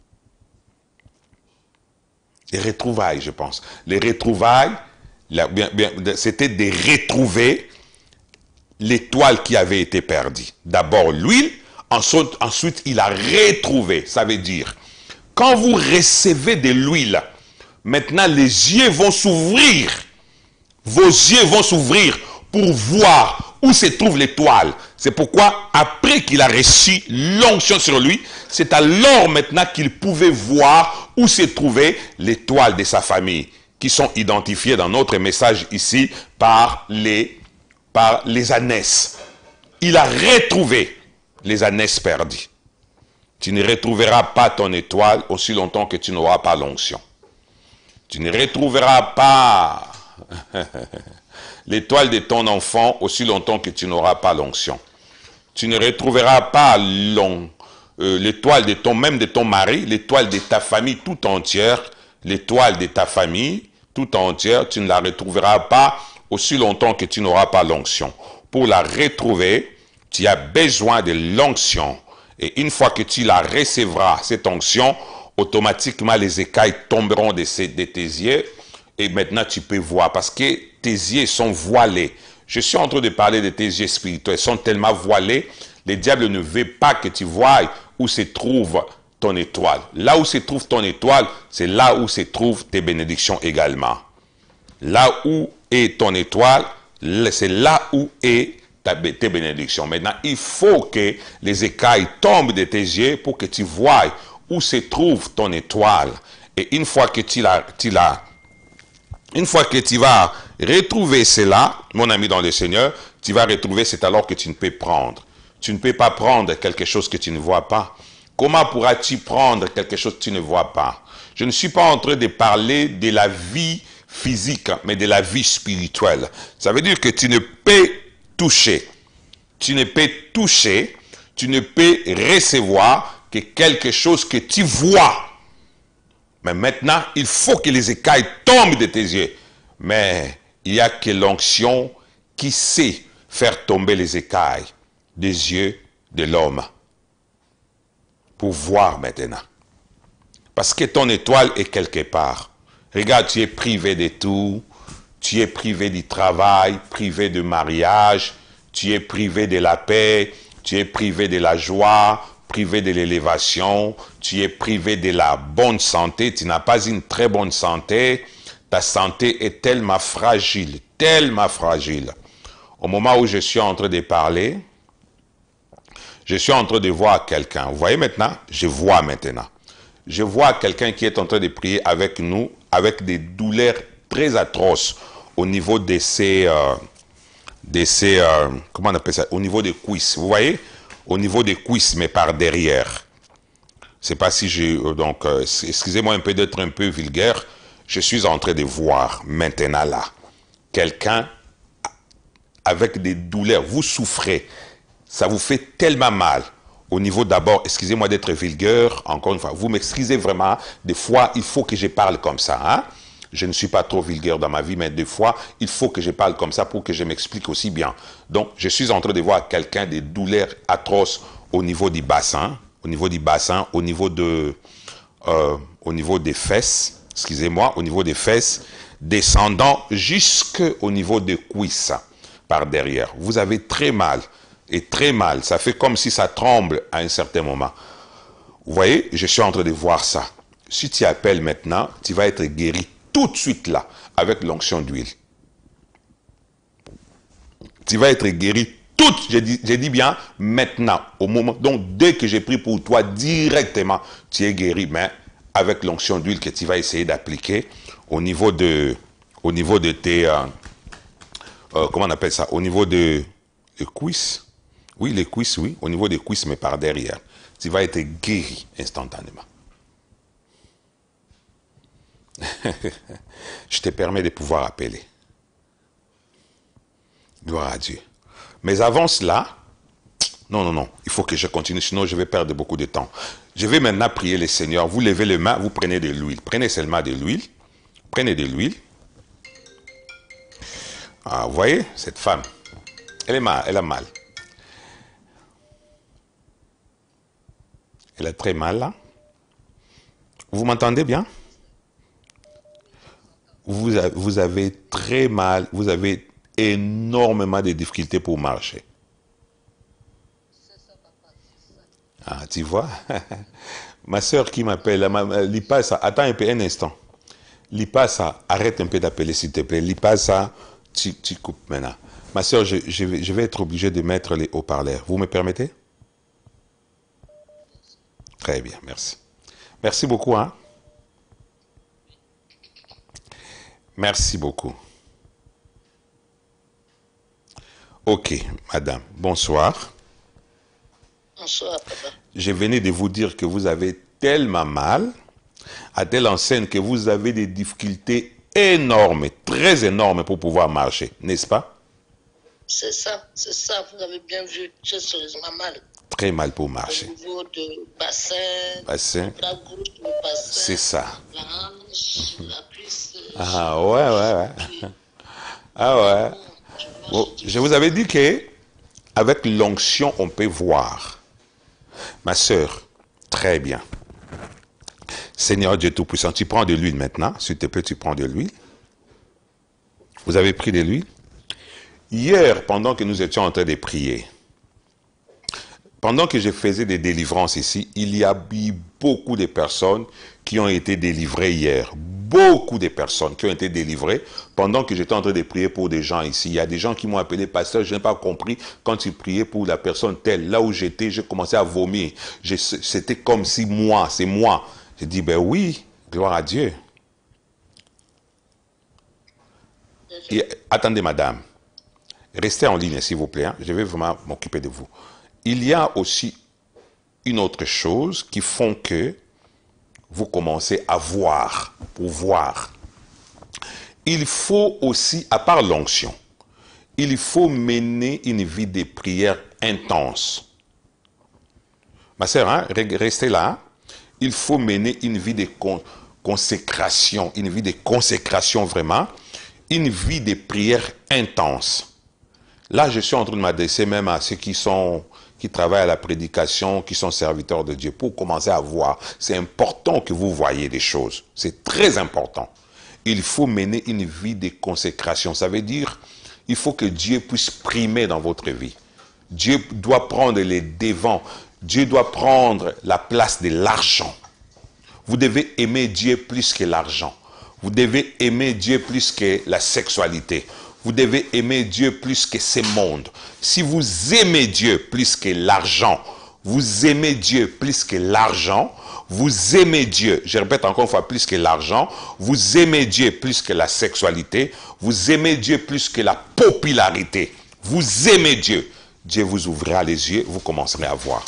retrouvailles, je pense. Les retrouvailles, c'était de retrouver l'étoile qui avait été perdue. D'abord l'huile, ensuite il a retrouvé. Ça veut dire, quand vous recevez de l'huile, maintenant les yeux vont s'ouvrir. Vos yeux vont s'ouvrir pour voir où se trouve l'étoile. C'est pourquoi, après qu'il a reçu l'onction sur lui, c'est alors maintenant qu'il pouvait voir où se trouvait l'étoile de sa famille, qui sont identifiées dans notre message ici par les ânesses. Il a retrouvé les ânesses perdues. Tu ne retrouveras pas ton étoile aussi longtemps que tu n'auras pas l'onction. Tu ne retrouveras pas l'étoile de ton enfant aussi longtemps que tu n'auras pas l'onction. Tu ne retrouveras pas l'étoile de ton mari, l'étoile de ta famille tout entière, l'étoile de ta famille tout entière, tu ne la retrouveras pas aussi longtemps que tu n'auras pas l'onction. Pour la retrouver, tu as besoin de l'onction. Et une fois que tu la recevras, cette onction, automatiquement les écailles tomberont de tes yeux et maintenant tu peux voir parce que tes yeux sont voilés. Je suis en train de parler de tes yeux spirituels, ils sont tellement voilés, le diable ne veut pas que tu voies où se trouve ton étoile. Là où se trouve ton étoile, c'est là où se trouvent tes bénédictions également. Là où est ton étoile, c'est là où est tes bénédictions. Maintenant, il faut que les écailles tombent de tes yeux pour que tu voies où se trouve ton étoile. Et une fois que une fois que tu vas retrouver cela, mon ami dans le Seigneur, tu vas retrouver, c'est alors que tu ne peux prendre. Tu ne peux pas prendre quelque chose que tu ne vois pas. Comment pourras-tu prendre quelque chose que tu ne vois pas? Je ne suis pas en train de parler de la vie physique, mais de la vie spirituelle. Ça veut dire que tu ne peux toucher. Tu ne peux toucher, tu ne peux recevoir que quelque chose que tu vois. Mais maintenant, il faut que les écailles tombent de tes yeux. Mais il n'y a que l'onction qui sait faire tomber les écailles des yeux de l'homme. Pour voir maintenant. Parce que ton étoile est quelque part. Regarde, tu es privé de tout. Tu es privé du travail, privé de mariage. Tu es privé de la paix. Tu es privé de la joie, privé de l'élévation. Tu es privé de la bonne santé. Tu n'as pas une très bonne santé. Ta santé est tellement fragile, tellement fragile. Au moment où je suis en train de parler, je suis en train de voir quelqu'un. Vous voyez maintenant? Je vois maintenant. Je vois quelqu'un qui est en train de prier avec nous, avec des douleurs très atroces au niveau de ses comment on appelle ça? Au niveau des cuisses. Vous voyez? Au niveau des cuisses, mais par derrière. Je ne sais pas si excusez-moi un peu d'être un peu vulgaire. Je suis en train de voir maintenant là quelqu'un avec des douleurs. Vous souffrez. Ça vous fait tellement mal. Au niveau d'abord, excusez-moi d'être vulgaire, encore une fois, vous m'excusez vraiment, des fois, il faut que je parle comme ça. Hein? Je ne suis pas trop vulgaire dans ma vie, mais des fois, il faut que je parle comme ça pour que je m'explique aussi bien. Donc, je suis en train de voir quelqu'un des douleurs atroces au niveau du bassin, au niveau des fesses, excusez-moi, au niveau des fesses, descendant jusqu'au niveau des cuisses, par derrière. Vous avez très mal. Et très mal, ça fait comme si ça tremble à un certain moment. Vous voyez, je suis en train de voir ça. Si tu appelles maintenant, tu vas être guéri tout de suite là, avec l'onction d'huile. Tu vas être guéri j'ai dit bien maintenant, au moment, donc dès que j'ai pris pour toi directement, tu es guéri, mais avec l'onction d'huile que tu vas essayer d'appliquer au niveau de tes, comment on appelle ça, au niveau de cuisses. Oui, les cuisses, oui, au niveau des cuisses, mais par derrière. Tu vas être guéri instantanément. Je te permets de pouvoir appeler. Gloire à Dieu. Mais avant cela, non, il faut que je continue, sinon je vais perdre beaucoup de temps. Je vais maintenant prier le Seigneur. Vous levez les mains, vous prenez de l'huile. Prenez seulement de l'huile. Prenez de l'huile. Ah, vous voyez, cette femme, elle a mal. Elle a très mal là. Vous m'entendez bien? Vous avez très mal, vous avez énormément de difficultés pour marcher. Ah, tu vois? Ma soeur qui m'appelle, Lipasa, attends un peu, un instant. Lipasa, arrête un peu d'appeler s'il te plaît. Lipasa, tu coupes maintenant. Ma soeur, je vais être obligé de mettre les haut-parleurs. Vous me permettez? Très bien, merci. Merci beaucoup, hein? Merci beaucoup. Ok, madame, bonsoir. Bonsoir, papa. Je venais de vous dire que vous avez tellement mal, à telle enseigne que vous avez des difficultés énormes, très énormes pour pouvoir marcher, n'est-ce pas? C'est ça, vous avez bien vu, j'ai sérieusement mal. Très mal pour marcher. Au niveau de bassin, la goutte, le bassin, c'est ça. La hanche, la cuisse. Ah ouais. Ah ouais. Bon, je vous avais dit que avec l'onction, on peut voir. Ma sœur, très bien. Seigneur Dieu Tout-Puissant, tu prends de l'huile maintenant. S'il te plaît, tu prends de l'huile. Vous avez pris de l'huile? Hier, pendant que nous étions en train de prier, pendant que je faisais des délivrances ici, il y a eu beaucoup de personnes qui ont été délivrées hier. Beaucoup de personnes qui ont été délivrées pendant que j'étais en train de prier pour des gens ici. Il y a des gens qui m'ont appelé pasteur, je n'ai pas compris quand tu priais pour la personne telle. Là où j'étais, j'ai commencé à vomir. C'était comme si moi, c'est moi. J'ai dit, ben oui, gloire à Dieu. Et, attendez, madame. Restez en ligne, s'il vous plaît. Hein. Je vais vraiment m'occuper de vous. Il y a aussi une autre chose qui font que vous commencez à voir, pour voir. Il faut aussi, à part l'onction, il faut mener une vie de prière intense. Ma sœur, hein, restez là. Hein. Il faut mener une vie de consécration, une vie de consécration vraiment, une vie de prière intense. Là, je suis en train de m'adresser même à ceux qui travaillent à la prédication, qui sont serviteurs de Dieu, pour commencer à voir. C'est important que vous voyez des choses. C'est très important. Il faut mener une vie de consécration. Ça veut dire, il faut que Dieu puisse primer dans votre vie. Dieu doit prendre les devants. Dieu doit prendre la place de l'argent. Vous devez aimer Dieu plus que l'argent. Vous devez aimer Dieu plus que la sexualité. Vous devez aimer Dieu plus que ce monde. Si vous aimez Dieu plus que l'argent, vous aimez Dieu plus que l'argent, vous aimez Dieu, je répète encore une fois, plus que l'argent, vous aimez Dieu plus que la sexualité, vous aimez Dieu plus que la popularité, vous aimez Dieu, Dieu vous ouvrira les yeux, vous commencerez à voir.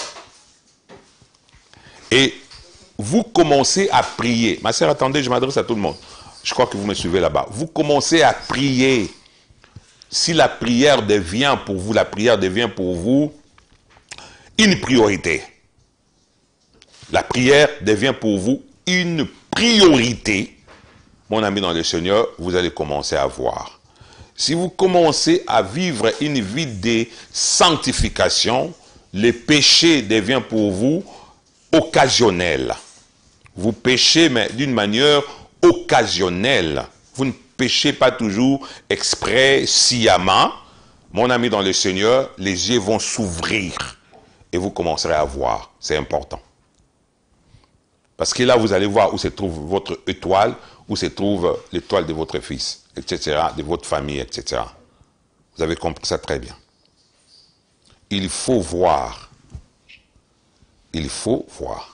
Et vous commencez à prier. Ma sœur, attendez, je m'adresse à tout le monde. Je crois que vous me suivez là-bas. Vous commencez à prier. Si la prière devient pour vous une priorité. La prière devient pour vous une priorité. Mon ami dans le Seigneur, vous allez commencer à voir. Si vous commencez à vivre une vie de sanctification, le péché devient pour vous occasionnel. Vous péchez, mais d'une manière occasionnelle. Vous ne péchez pas toujours exprès, sciemment. Mon ami dans le Seigneur, les yeux vont s'ouvrir et vous commencerez à voir. C'est important. Parce que là, vous allez voir où se trouve votre étoile, où se trouve l'étoile de votre fils, etc., de votre famille, etc. Vous avez compris ça très bien. Il faut voir. Il faut voir.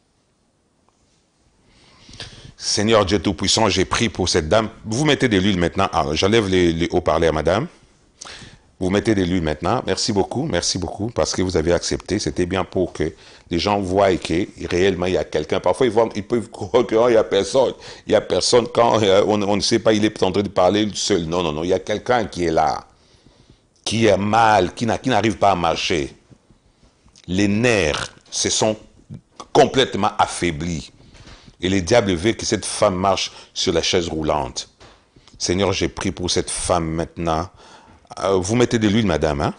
Seigneur Dieu Tout-Puissant, j'ai prié pour cette dame. Vous mettez de l'huile maintenant. Ah, j'enlève les haut-parleurs, madame. Vous mettez de l'huile maintenant. Merci beaucoup, parce que vous avez accepté. C'était bien pour que les gens voient que réellement il y a quelqu'un. Parfois, ils peuvent croire qu'il n'y a personne. Il n'y a personne quand on ne sait pas, il est en train de parler seul. Non, non, non. Il y a quelqu'un qui est là, qui est mal, qui n'arrive pas à marcher. Les nerfs se sont complètement affaiblis. Et le diable veut que cette femme marche sur la chaise roulante. Seigneur, j'ai prié pour cette femme maintenant. Vous mettez de l'huile, madame, hein?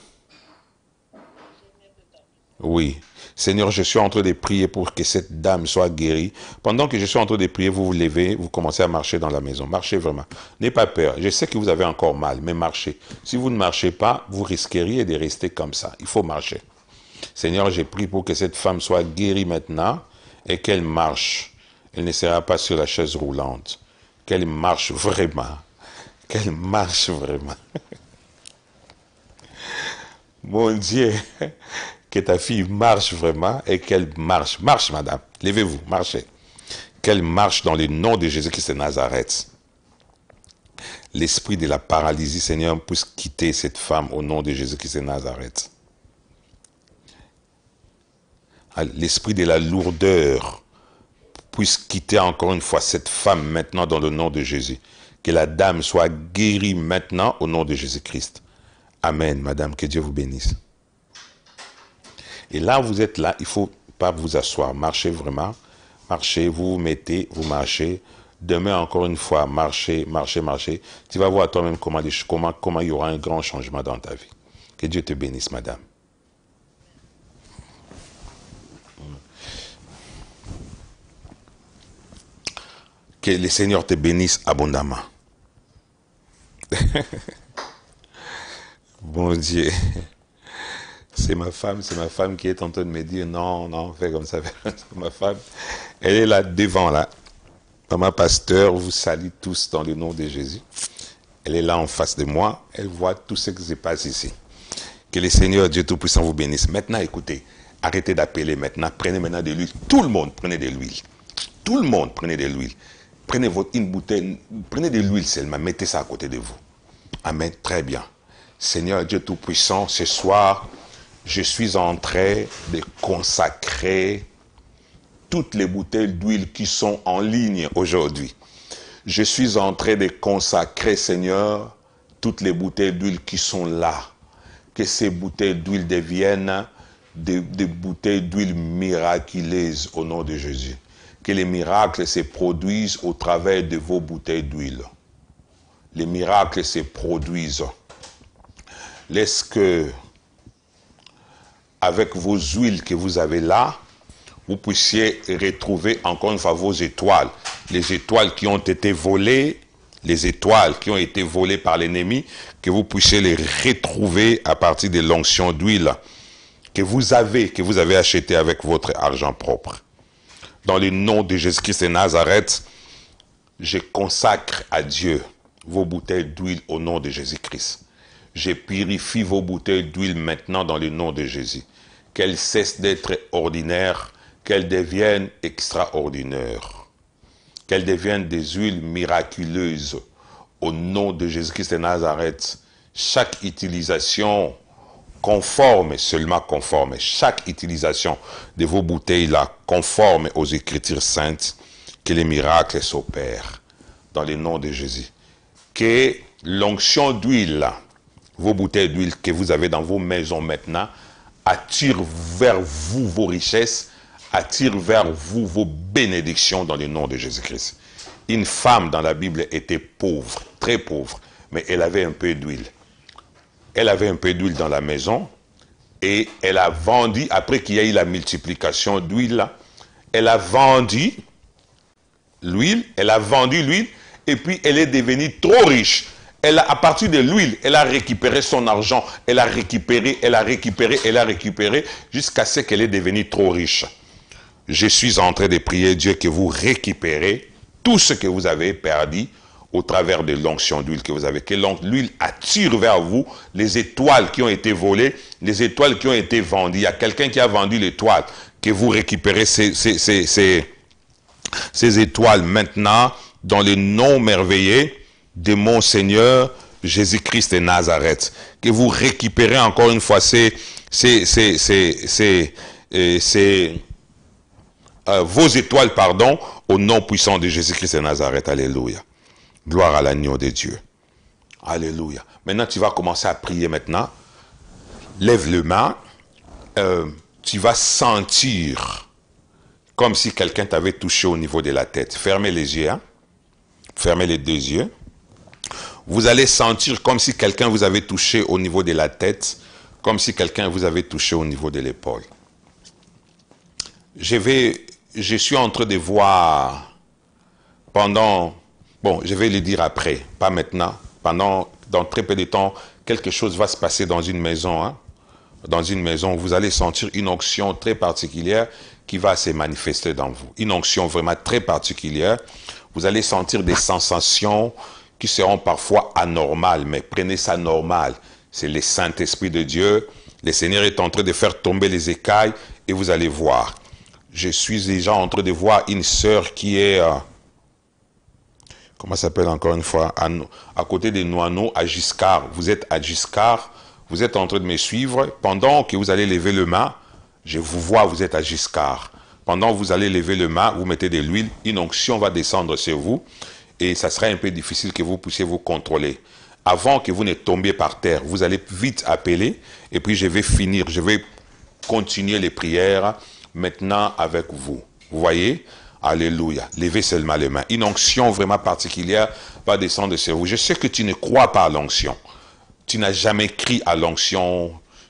Oui. Seigneur, je suis en train de prier pour que cette dame soit guérie. Pendant que je suis en train de prier, vous vous levez, vous commencez à marcher dans la maison. Marchez vraiment. N'ayez pas peur. Je sais que vous avez encore mal, mais marchez. Si vous ne marchez pas, vous risqueriez de rester comme ça. Il faut marcher. Seigneur, j'ai prié pour que cette femme soit guérie maintenant et qu'elle marche. Elle ne sera pas sur la chaise roulante. Qu'elle marche vraiment. Qu'elle marche vraiment. Mon Dieu, que ta fille marche vraiment et qu'elle marche. Marche, madame. Levez-vous, marchez. Qu'elle marche dans le nom de Jésus-Christ de Nazareth. L'esprit de la paralysie, Seigneur, puisse quitter cette femme au nom de Jésus-Christ de Nazareth. L'esprit de la lourdeur puisse quitter encore une fois cette femme maintenant dans le nom de Jésus. Que la dame soit guérie maintenant au nom de Jésus-Christ. Amen, madame, que Dieu vous bénisse. Et là, vous êtes là, il ne faut pas vous asseoir. Marchez vraiment. Marchez, vous vous mettez, vous marchez. Demain, encore une fois, marchez, marchez, marchez. Tu vas voir toi-même comment il y aura un grand changement dans ta vie. Que Dieu te bénisse, madame. Que le Seigneur te bénisse abondamment. Bon Dieu. C'est ma femme qui est en train de me dire non, non, fais comme ça. Ma femme, elle est là devant là. Maman pasteur, vous salue tous dans le nom de Jésus. Elle est là en face de moi. Elle voit tout ce qui se passe ici. Que le Seigneur Dieu Tout-Puissant vous bénisse. Maintenant, écoutez, arrêtez d'appeler maintenant. Prenez maintenant de l'huile. Tout le monde, prenez de l'huile. Tout le monde, prenez de l'huile. Prenez une bouteille, prenez de l'huile seulement. Mettez ça à côté de vous. Amen. Très bien. Seigneur Dieu Tout-Puissant, ce soir, je suis en train de consacrer toutes les bouteilles d'huile qui sont en ligne aujourd'hui. Je suis en train de consacrer, Seigneur, toutes les bouteilles d'huile qui sont là. Que ces bouteilles d'huile deviennent des bouteilles d'huile miraculeuses au nom de Jésus. Que les miracles se produisent au travers de vos bouteilles d'huile. Les miracles se produisent. Laisse que, avec vos huiles que vous avez là, vous puissiez retrouver encore une fois vos étoiles. Les étoiles qui ont été volées, les étoiles qui ont été volées par l'ennemi, que vous puissiez les retrouver à partir de l'onction d'huile que vous avez acheté avec votre argent propre. Dans le nom de Jésus-Christ de Nazareth, je consacre à Dieu vos bouteilles d'huile au nom de Jésus-Christ. Je purifie vos bouteilles d'huile maintenant dans le nom de Jésus. Qu'elles cessent d'être ordinaires, qu'elles deviennent extraordinaires. Qu'elles deviennent des huiles miraculeuses au nom de Jésus-Christ de Nazareth. Chaque utilisation conforme, seulement conforme, chaque utilisation de vos bouteilles-là, conforme aux Écritures saintes, que les miracles s'opèrent dans le nom de Jésus. Que l'onction d'huile, vos bouteilles d'huile que vous avez dans vos maisons maintenant, attire vers vous vos richesses, attire vers vous vos bénédictions dans le nom de Jésus-Christ. Une femme dans la Bible était pauvre, très pauvre, mais elle avait un peu d'huile. Elle avait un peu d'huile dans la maison et elle a vendu, après qu'il y ait eu la multiplication d'huile, elle a vendu l'huile, et puis elle est devenue trop riche. À partir de l'huile, elle a récupéré son argent, elle a récupéré, jusqu'à ce qu'elle est devenue trop riche. Je suis en train de prier Dieu que vous récupérez tout ce que vous avez perdu au travers de l'onction d'huile que vous avez. Que l'huile attire vers vous les étoiles qui ont été volées, les étoiles qui ont été vendues. Il y a quelqu'un qui a vendu l'étoile, que vous récupérez ces étoiles maintenant dans le nom merveilleux de mon Seigneur Jésus-Christ de Nazareth. Que vous récupérez encore une fois vos étoiles, au nom puissant de Jésus-Christ de Nazareth. Alléluia. Gloire à l'agneau de Dieu. Alléluia. Maintenant, tu vas commencer à prier maintenant. Lève le main. Tu vas sentir comme si quelqu'un t'avait touché au niveau de la tête. Fermez les yeux. Hein? Fermez les deux yeux. Vous allez sentir comme si quelqu'un vous avait touché au niveau de la tête, comme si quelqu'un vous avait touché au niveau de l'épaule. Je suis en train de voir pendant... Bon, je vais le dire après, pas maintenant. Dans très peu de temps, quelque chose va se passer dans une maison. Hein? Dans une maison, vous allez sentir une onction très particulière qui va se manifester dans vous. Une onction vraiment très particulière. Vous allez sentir des sensations qui seront parfois anormales, mais prenez ça normal. C'est le Saint-Esprit de Dieu. Le Seigneur est en train de faire tomber les écailles et vous allez voir. Je suis déjà en train de voir une sœur qui est... comment ça s'appelle encore une fois, à côté de Noano, à Giscard. Vous êtes à Giscard, vous êtes en train de me suivre. Pendant que vous allez lever le main, je vous vois, vous êtes à Giscard. Pendant que vous allez lever le main, vous mettez de l'huile, une onction va descendre sur vous et ça sera un peu difficile que vous puissiez vous contrôler. Avant que vous ne tombiez par terre, vous allez vite appeler et puis je vais continuer les prières maintenant avec vous. Vous voyez? Alléluia. Levez seulement les mains. Une onction vraiment particulière va descendre sur vous. Je sais que tu ne crois pas à l'onction. Tu n'as jamais crié à l'onction.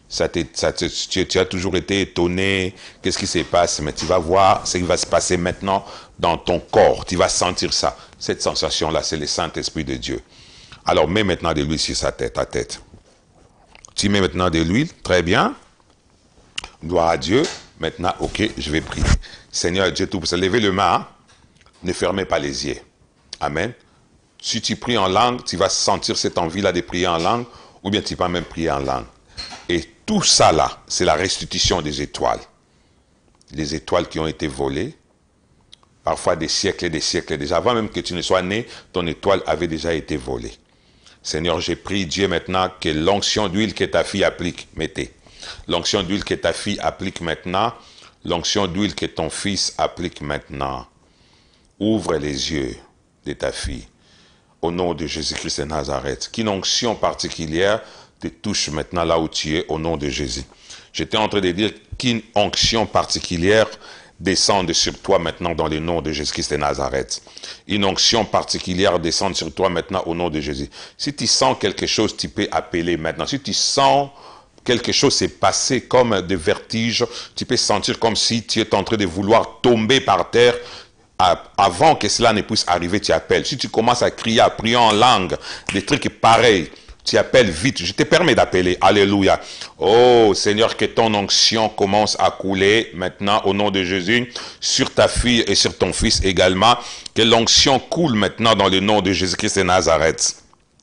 Tu as toujours été étonné. Qu'est-ce qui se passe? Mais tu vas voir ce qui va se passer maintenant dans ton corps. Tu vas sentir ça. Cette sensation-là, c'est le Saint-Esprit de Dieu. Alors, mets maintenant de l'huile sur ta tête. Tu mets maintenant de l'huile. Très bien. Gloire à Dieu. Maintenant, ok, je vais prier. Seigneur Dieu Tout-Puissant, levez le main. Hein? Ne fermez pas les yeux. Amen. Si tu pries en langue, tu vas sentir cette envie-là de prier en langue, ou bien tu vas même prier en langue. Et tout ça là, c'est la restitution des étoiles. Les étoiles qui ont été volées, parfois des siècles et des siècles déjà. Avant même que tu ne sois né, ton étoile avait déjà été volée. Seigneur, j'ai prié Dieu maintenant que l'onction d'huile que ta fille applique, mettez. L'onction d'huile que ta fille applique maintenant, l'onction d'huile que ton fils applique maintenant. Ouvre les yeux de ta fille. Au nom de Jésus-Christ de Nazareth. Qu'une onction particulière te touche maintenant là où tu es, au nom de Jésus. J'étais en train de dire qu'une onction particulière descende sur toi maintenant dans le nom de Jésus-Christ de Nazareth. Une onction particulière descende sur toi maintenant au nom de Jésus. Si tu sens quelque chose, tu peux appeler maintenant. Si tu sens quelque chose s'est passé comme des vertiges, tu peux sentir comme si tu es en train de vouloir tomber par terre. Avant que cela ne puisse arriver, tu appelles. Si tu commences à crier, à prier en langue, des trucs pareils, tu appelles vite. Je te permets d'appeler. Alléluia. Oh Seigneur, que ton onction commence à couler maintenant au nom de Jésus sur ta fille et sur ton fils également. Que l'onction coule maintenant dans le nom de Jésus-Christ de Nazareth.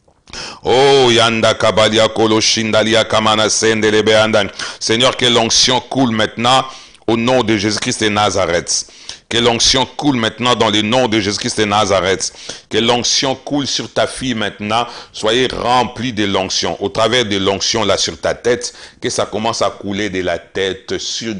Oh yanda kabalia kolo shindalia kamana sendele beanda. Seigneur, que l'onction coule maintenant au nom de Jésus-Christ de Nazareth. Que l'onction coule maintenant dans le nom de Jésus-Christ de Nazareth. Que l'onction coule sur ta fille maintenant. Soyez remplis de l'onction. Au travers de l'onction là sur ta tête, que ça commence à couler de la tête sur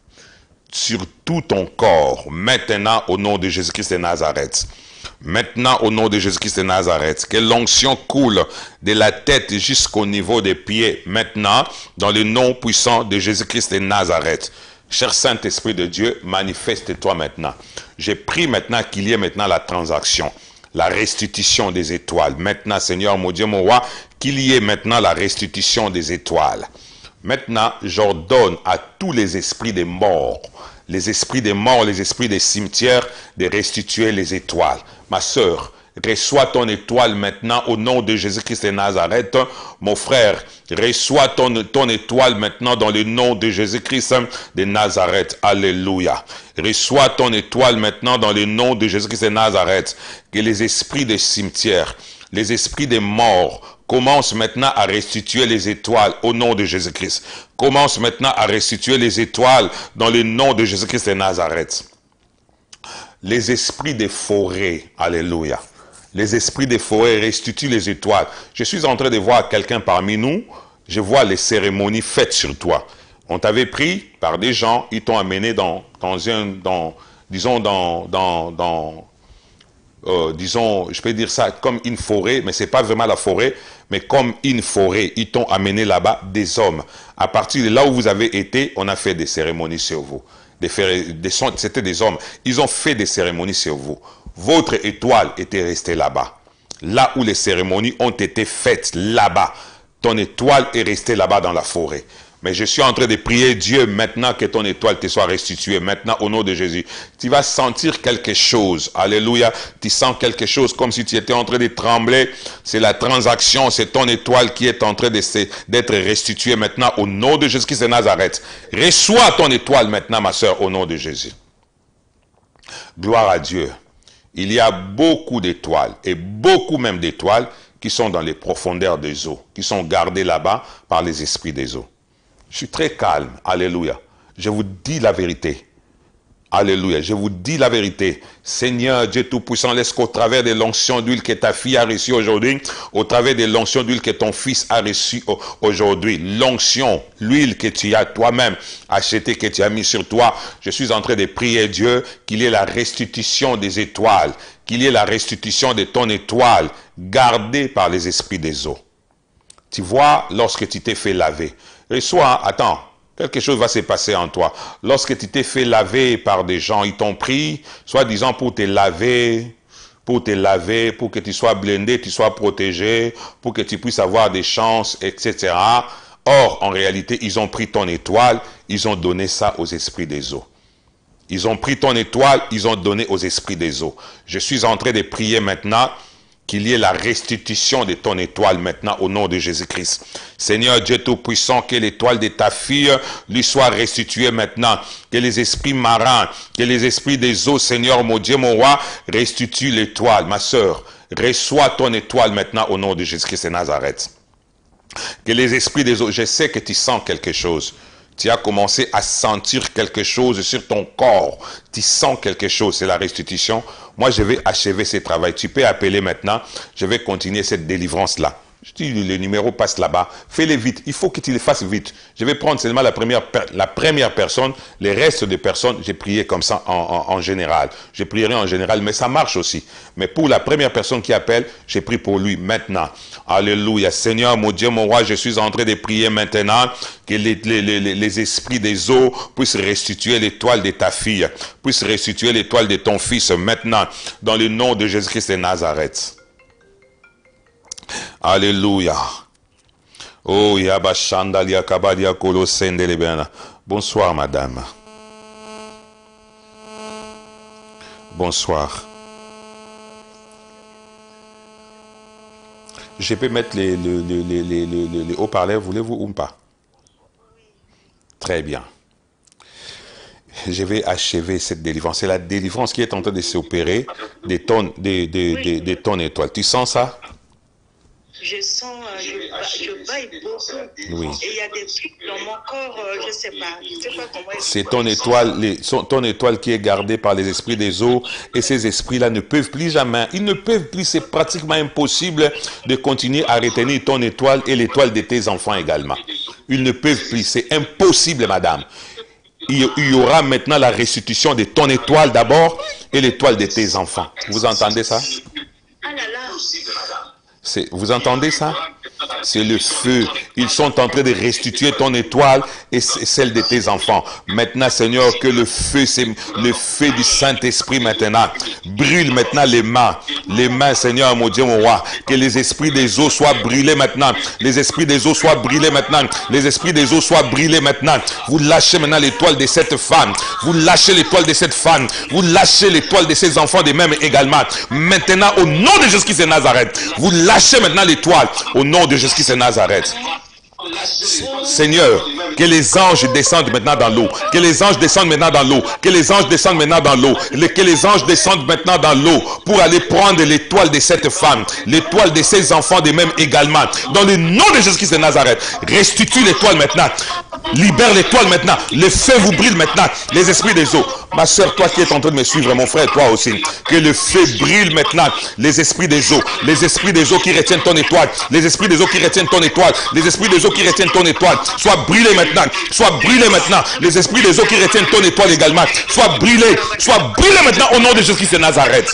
tout ton corps. Maintenant au nom de Jésus-Christ de Nazareth. Maintenant au nom de Jésus-Christ de Nazareth. Que l'onction coule de la tête jusqu'au niveau des pieds. Maintenant dans le nom puissant de Jésus-Christ de Nazareth. Cher Saint-Esprit de Dieu, manifeste-toi maintenant. J'ai pris maintenant qu'il y ait maintenant la transaction, la restitution des étoiles. Maintenant, Seigneur, mon Dieu, mon roi, qu'il y ait maintenant la restitution des étoiles. Maintenant, j'ordonne à tous les esprits des morts, les esprits des morts, les esprits des cimetières, de restituer les étoiles. Ma sœur, reçois ton étoile maintenant au nom de Jésus-Christ de Nazareth. Mon frère, reçois ton étoile maintenant dans le nom de Jésus-Christ de Nazareth. Alléluia. Reçois ton étoile maintenant dans le nom de Jésus-Christ de Nazareth. Que les esprits des cimetières, les esprits des morts commencent maintenant à restituer les étoiles au nom de Jésus-Christ. Commence maintenant à restituer les étoiles dans le nom de Jésus-Christ de Nazareth. Les esprits des forêts, alléluia. Les esprits des forêts restituent les étoiles. Je suis en train de voir quelqu'un parmi nous. Je vois les cérémonies faites sur toi. On t'avait pris par des gens, ils t'ont amené disons, je peux dire ça comme une forêt, mais c'est pas vraiment la forêt, mais comme une forêt. Ils t'ont amené là-bas des hommes. À partir de là où vous avez été, on a fait des cérémonies sur vous. C'était des hommes. Ils ont fait des cérémonies sur vous. Votre étoile était restée là-bas. Là où les cérémonies ont été faites, là-bas. Ton étoile est restée là-bas dans la forêt. Mais je suis en train de prier Dieu maintenant que ton étoile te soit restituée. Maintenant, au nom de Jésus, tu vas sentir quelque chose. Alléluia. Tu sens quelque chose comme si tu étais en train de trembler. C'est la transaction. C'est ton étoile qui est en train d'être restituée maintenant au nom de Jésus-Christ de Nazareth. Reçois ton étoile maintenant, ma sœur, au nom de Jésus. Gloire à Dieu. Il y a beaucoup d'étoiles, et beaucoup même d'étoiles, qui sont dans les profondeurs des eaux, qui sont gardées là-bas par les esprits des eaux. Je suis très calme, alléluia. Je vous dis la vérité. Alléluia, je vous dis la vérité. Seigneur Dieu Tout-Puissant, laisse qu'au travers de l'onction d'huile que ta fille a reçue aujourd'hui, au travers de l'onction d'huile que ton fils a reçue aujourd'hui, l'onction, l'huile que tu as toi-même achetée, que tu as mis sur toi, je suis en train de prier Dieu qu'il y ait la restitution des étoiles, qu'il y ait la restitution de ton étoile, gardée par les esprits des eaux. Tu vois, lorsque tu t'es fait laver, reçois, attends, quelque chose va se passer en toi. Lorsque tu t'es fait laver par des gens, ils t'ont pris, soi-disant pour te laver, pour que tu sois blindé, tu sois protégé, pour que tu puisses avoir des chances, etc. Or, en réalité, ils ont pris ton étoile, ils ont donné ça aux esprits des eaux. Ils ont pris ton étoile, ils ont donné aux esprits des eaux. Je suis en train de prier maintenant qu'il y ait la restitution de ton étoile maintenant au nom de Jésus-Christ. Seigneur Dieu Tout-Puissant, que l'étoile de ta fille lui soit restituée maintenant. Que les esprits marins, que les esprits des eaux, Seigneur mon Dieu, mon roi, restituent l'étoile. Ma sœur, reçois ton étoile maintenant au nom de Jésus-Christ de Nazareth. Que les esprits des eaux, je sais que tu sens quelque chose. Tu as commencé à sentir quelque chose sur ton corps. Tu sens quelque chose, c'est la restitution. Moi, je vais achever ce travail. Tu peux appeler maintenant. Je vais continuer cette délivrance-là. Je dis, le numéro passe là-bas. Fais-le vite. Il faut que tu le fasses vite. Je vais prendre seulement la première personne. Les restes des personnes, j'ai prié comme ça en général. Je prierai en général, mais ça marche aussi. Mais pour la première personne qui appelle, j'ai pris pour lui maintenant. Alléluia. Seigneur, mon Dieu, mon roi, je suis en train de prier maintenant que les esprits des eaux puissent restituer l'étoile de ta fille, puissent restituer l'étoile de ton fils maintenant, dans le nom de Jésus-Christ de Nazareth. Alléluia. Oh, Yabashandalia Kabadia Kolo Sendelebena. Bonsoir, madame. Bonsoir. Je peux mettre les haut-parleurs, voulez-vous ou pas? Très bien. Je vais achever cette délivrance. C'est la délivrance qui est en train de s'opérer de ton étoile. Tu sens ça? Je sens, je baille beaucoup. Oui. Et il y a des trucs dans mon corps, je ne sais pas. Je sais pas comment c'est ton étoile qui est gardée par les esprits des eaux. Et ces esprits-là ne peuvent plus jamais. Ils ne peuvent plus. C'est pratiquement impossible de continuer à retenir ton étoile et l'étoile de tes enfants également. Ils ne peuvent plus. C'est impossible, madame. Il y aura maintenant la restitution de ton étoile d'abord et l'étoile de tes enfants. Vous entendez ça? Ah là là. Vous entendez ça? C'est le feu. Ils sont en train de restituer ton étoile et celle de tes enfants. Maintenant, Seigneur, que le feu, c'est le feu du Saint-Esprit maintenant. Brûle maintenant les mains, Seigneur, mon Dieu, mon roi. Que les esprits des eaux soient brûlés maintenant. Les esprits des eaux soient brûlés maintenant. Les esprits des eaux soient brûlés maintenant. Vous lâchez maintenant l'étoile de cette femme. Vous lâchez l'étoile de cette femme. Vous lâchez l'étoile de ses enfants de même également. Maintenant, au nom de Jésus-Christ de Nazareth, vous lâchez maintenant l'étoile au nom de Jésus-Christ de Nazareth. Seigneur, que les anges descendent maintenant dans l'eau. Que les anges descendent maintenant dans l'eau. Que les anges descendent maintenant dans l'eau. Que les anges descendent maintenant dans l'eau pour aller prendre l'étoile de cette femme, l'étoile de ses enfants de même également. Dans le nom de Jésus-Christ de Nazareth, restitue l'étoile maintenant. Libère l'étoile maintenant. Le feu vous brûle maintenant. Les esprits des eaux. Ma soeur, toi qui es en train de me suivre, mon frère, toi aussi. Que le feu brûle maintenant. Les esprits des eaux. Les esprits des eaux qui retiennent ton étoile. Les esprits des eaux qui retiennent ton étoile. Les esprits des eaux qui retiennent ton étoile. Sois brûlés maintenant. Sois brûlés maintenant. Les esprits des eaux qui retiennent ton étoile également. Sois brûlés. Sois brûlés maintenant au nom de Jésus-Christ de Nazareth.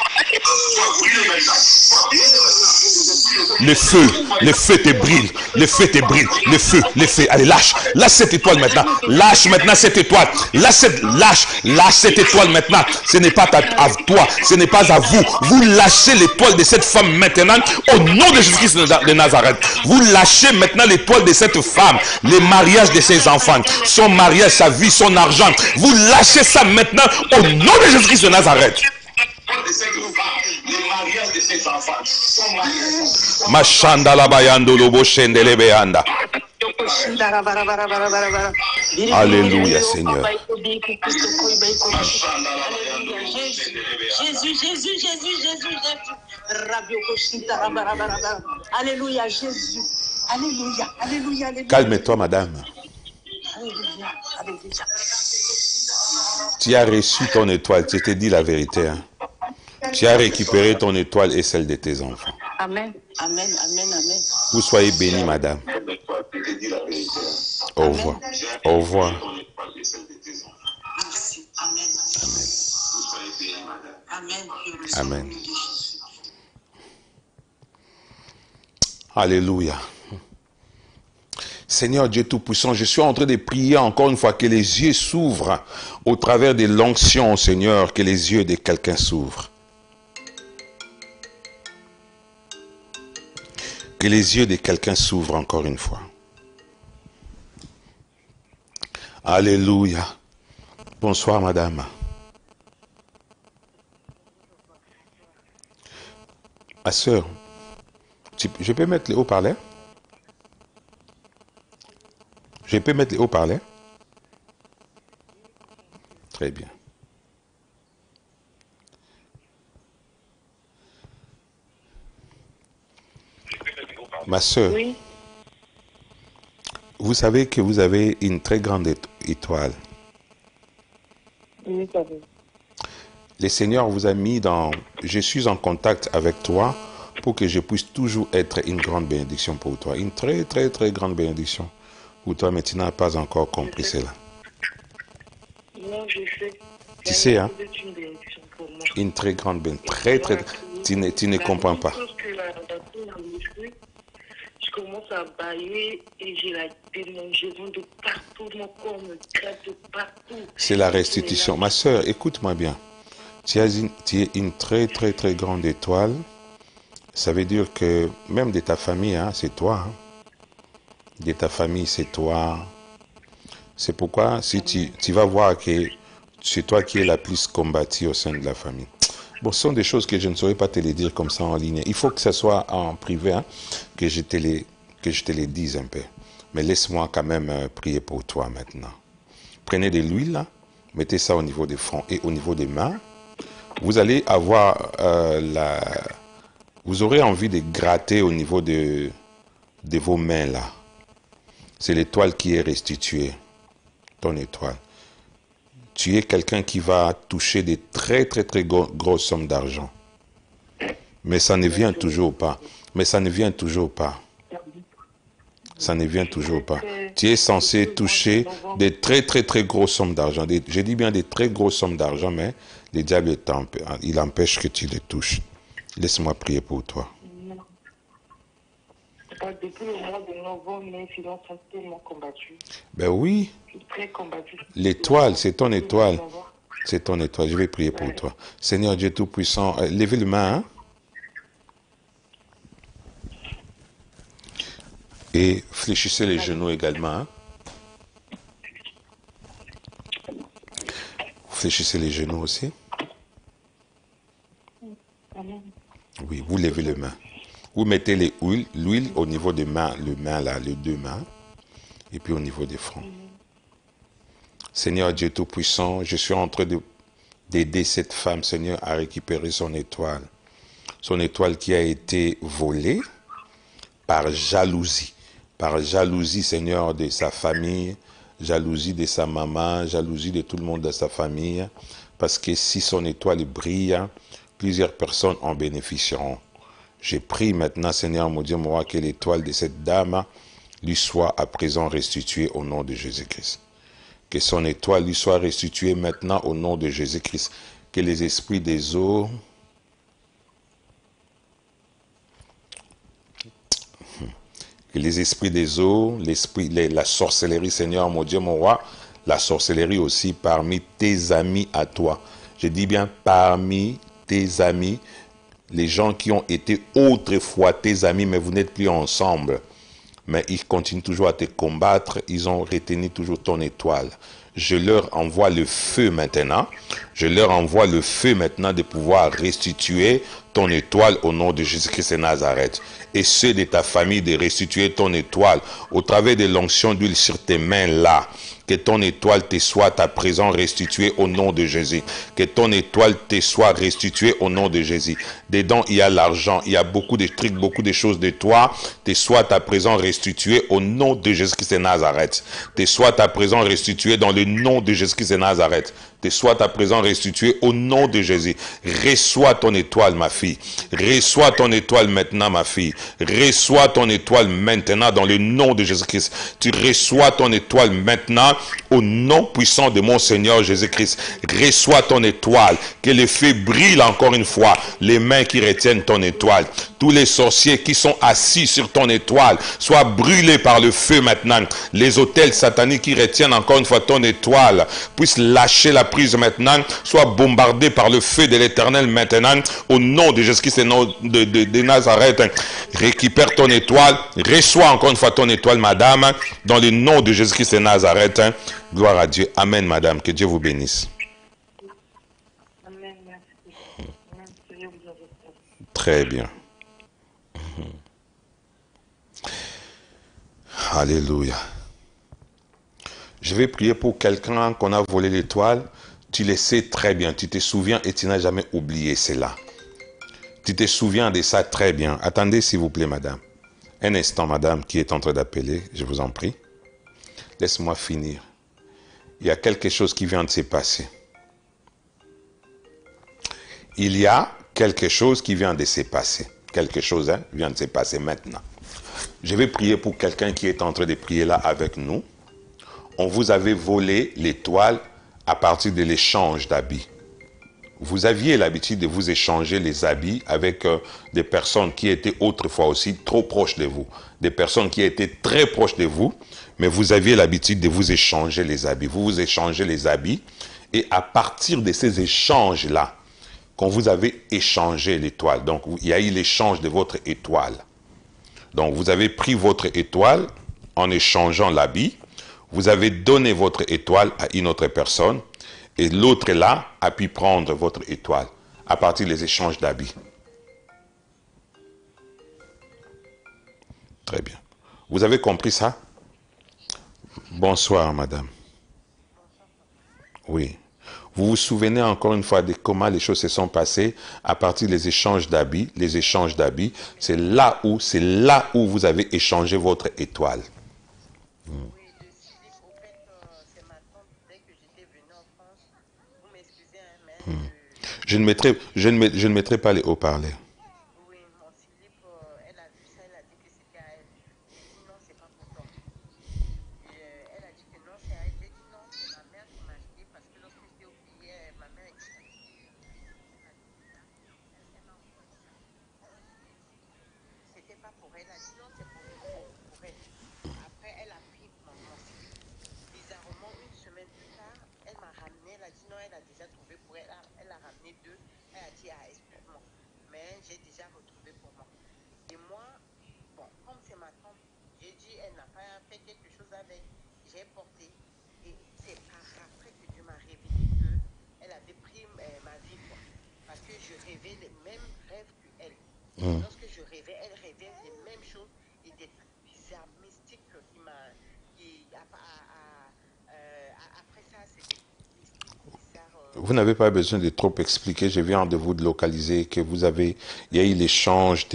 Le feu te brûle, le feu te brûle, le feu, allez lâche cette étoile maintenant, lâche maintenant cette étoile, lâche cette étoile maintenant, ce n'est pas à toi, ce n'est pas à vous, vous lâchez l'étoile de cette femme maintenant, au nom de Jésus-Christ de Nazareth, vous lâchez maintenant l'étoile de cette femme, le mariage de ses enfants, son mariage, sa vie, son argent, vous lâchez ça maintenant, au nom de Jésus-Christ de Nazareth. Les mariages de ses enfants. Mashandala bayando lobo shendele beyanda. Alléluia, Seigneur. Jésus. Alléluia, Jésus. Alléluia. Calme-toi, madame. Alléluia. Tu as reçu ton étoile, je t'ai dit la vérité. Hein. Tu as récupéré ton étoile et celle de tes enfants. Amen. Vous soyez bénis, madame. Au revoir. Au revoir. Amen. Alléluia. Seigneur Dieu Tout-Puissant, je suis en train de prier encore une fois que les yeux s'ouvrent au travers de l'onction, Seigneur, que les yeux de quelqu'un s'ouvrent. Que les yeux de quelqu'un s'ouvrent encore une fois. Alléluia. Bonsoir, madame. Ma soeur, je peux mettre les haut-parleurs? Je peux mettre les haut-parleurs? Très bien. Ma soeur, Oui, vous savez que vous avez une très grande étoile. oui, ça va. Le Seigneur vous a mis dans... Je suis en contact avec toi pour que je puisse toujours être une grande bénédiction pour toi. Une très, très, très grande bénédiction pour toi, mais tu n'as pas encore compris cela. Non, je sais. Tu sais, hein? Vous êtes une bénédiction pour moi. Une très grande bénédiction. Très, très... Tu ne comprends pas. Je commence à bailler et j'ai la démangeaison de partout. Mon corps me gratte de partout. C'est la restitution. Ma soeur, écoute-moi bien. Tu es une très, très, très grande étoile. Ça veut dire que même de ta famille, hein, c'est toi. Hein. De ta famille, c'est toi. C'est pourquoi si tu vas voir que c'est toi qui es la plus combattue au sein de la famille. Bon, ce sont des choses que je ne saurais pas te les dire comme ça en ligne. Il faut que ce soit en privé, hein, que je te les dise un peu. Mais laisse-moi quand même prier pour toi maintenant. Prenez de l'huile, mettez ça au niveau des fronts et au niveau des mains. Vous allez avoir vous aurez envie de gratter au niveau de vos mains là. C'est l'étoile qui est restituée, ton étoile. Tu es quelqu'un qui va toucher des très très très grosses sommes d'argent. Mais ça ne vient toujours pas. Mais ça ne vient toujours pas. Ça ne vient toujours pas. Tu es censé toucher des très très très grosses sommes d'argent. Je dis bien des très grosses sommes d'argent, mais le diable il empêche que tu les touches. Laisse-moi prier pour toi. Depuis le mois de novembre, mes finances sont tellement combattues. Ben oui. Je suis très combattue. L'étoile, c'est ton étoile. C'est ton étoile. Je vais prier pour toi. Seigneur Dieu Tout-Puissant, levez le main. Hein? Et fléchissez les genoux également. Hein? Fléchissez les genoux aussi. Oui, vous levez les mains. Vous mettez l'huile au niveau des mains, les deux mains, et puis au niveau des fronts. Seigneur Dieu Tout-Puissant, je suis en train d'aider cette femme, Seigneur, à récupérer son étoile. Son étoile qui a été volée par jalousie. Par jalousie, Seigneur, de sa famille, jalousie de sa maman, jalousie de tout le monde de sa famille. Parce que si son étoile brille, plusieurs personnes en bénéficieront. Je prie maintenant, Seigneur, mon Dieu, mon roi, que l'étoile de cette dame lui soit à présent restituée au nom de Jésus-Christ. Que son étoile lui soit restituée maintenant au nom de Jésus-Christ. Que les esprits des eaux la sorcellerie, Seigneur, mon Dieu, mon roi, la sorcellerie aussi parmi tes amis à toi. Je dis bien parmi tes amis, les gens qui ont été autrefois tes amis, mais vous n'êtes plus ensemble. Mais ils continuent toujours à te combattre, ils ont retenu toujours ton étoile. Je leur envoie le feu maintenant. Je leur envoie le feu maintenant de pouvoir restituer ton étoile au nom de Jésus-Christ de Nazareth. Et ceux de ta famille de restituer ton étoile au travers de l'onction d'huile sur tes mains là. Que ton étoile te soit à présent restituée au nom de Jésus. Que ton étoile te soit restituée au nom de Jésus. Dedans, il y a l'argent, il y a beaucoup de trucs, beaucoup de choses de toi. Te soit à présent restituée au nom de Jésus-Christ de Nazareth. Te soit à présent restituée dans le nom de Jésus-Christ de Nazareth. Te soit à présent restituée au nom de Jésus. Reçois ton étoile, ma fille. Reçois ton étoile maintenant, ma fille. Reçois ton étoile maintenant dans le nom de Jésus-Christ. Tu reçois ton étoile maintenant au nom puissant de mon Seigneur Jésus-Christ. Reçois ton étoile. Que le feu brille encore une fois. Les mains qui retiennent ton étoile. Tous les sorciers qui sont assis sur ton étoile soient brûlés par le feu maintenant. Les autels sataniques qui retiennent encore une fois ton étoile étoiles puissent lâcher la prise maintenant, soient bombardées par le feu de l'Éternel maintenant, au nom de Jésus-Christ, au nom de Nazareth. Récupère ton étoile, reçois encore une fois ton étoile, madame, dans le nom de Jésus-Christ de Nazareth. Gloire à Dieu. Amen, madame. Que Dieu vous bénisse. Amen, merci. Amen, Seigneur, vous avez fait. Très bien. Alléluia. Je vais prier pour quelqu'un qu'on a volé l'étoile. Tu le sais très bien. Tu te souviens et tu n'as jamais oublié cela. Tu te souviens de ça très bien. Attendez, s'il vous plaît, madame. Un instant, madame, qui est en train d'appeler. Je vous en prie. Laisse-moi finir. Il y a quelque chose qui vient de se passer. Il y a quelque chose qui vient de se passer. Quelque chose vient de se passer maintenant. Je vais prier pour quelqu'un qui est en train de prier là avec nous. On vous avait volé l'étoile à partir de l'échange d'habits. Vous aviez l'habitude de vous échanger les habits avec des personnes qui étaient autrefois aussi trop proches de vous. Des personnes qui étaient très proches de vous, mais vous aviez l'habitude de vous échanger les habits. Vous vous échangez les habits et à partir de ces échanges-là, quand vous avez échangé l'étoile, donc il y a eu l'échange de votre étoile. Donc vous avez pris votre étoile en échangeant l'habit, vous avez donné votre étoile à une autre personne, et l'autre là a pu prendre votre étoile à partir des échanges d'habits. Très bien. Vous avez compris ça? Bonsoir, madame. Oui. Vous vous souvenez encore une fois de comment les choses se sont passées à partir des échanges d'habits. Les échanges d'habits, c'est là où vous avez échangé votre étoile. Oui, de Philippe, au fait, c'est ma tante, dès que j'étais venue en France, vous m'excusez, hein, mais Je ne mettrai pas les haut-parleurs. oui, mon Philippe, elle a vu ça, elle a dit que c'était à elle. J'ai dit non, c'est pas pour toi. Et, elle a dit que non, c'est à elle. J'ai dit non, c'est ma mère qui m'a acheté parce que lorsque j'étais au pays, ma mère était c'était pas pour elle. Elle a dit non, c'est pour elle. Après, elle a pris mon Philippe. Bizarrement, une semaine plus tard, elle m'a ramené. Elle a dit non, elle a déjà trouvé pour elle. Elle a ramené deux. Elle a dit, ah, excuse-moi. Mais j'ai déjà retrouvé pour moi. Et moi, bon, comme c'est ma tante, j'ai dit, elle n'a pas fait quelque chose avec. J'ai porté. Et c'est par après que Dieu m'a révélé qu'elle avait pris ma vie, quoi. Parce que je rêvais les mêmes rêves qu'elle. Lorsque je rêvais, elle rêvait les mêmes choses et des trucs bizarres, mystiques qui m'a. Après ça, c'était bizarre. Vous n'avez pas besoin de trop expliquer. Je viens de vous localiser que il y a eu l'échange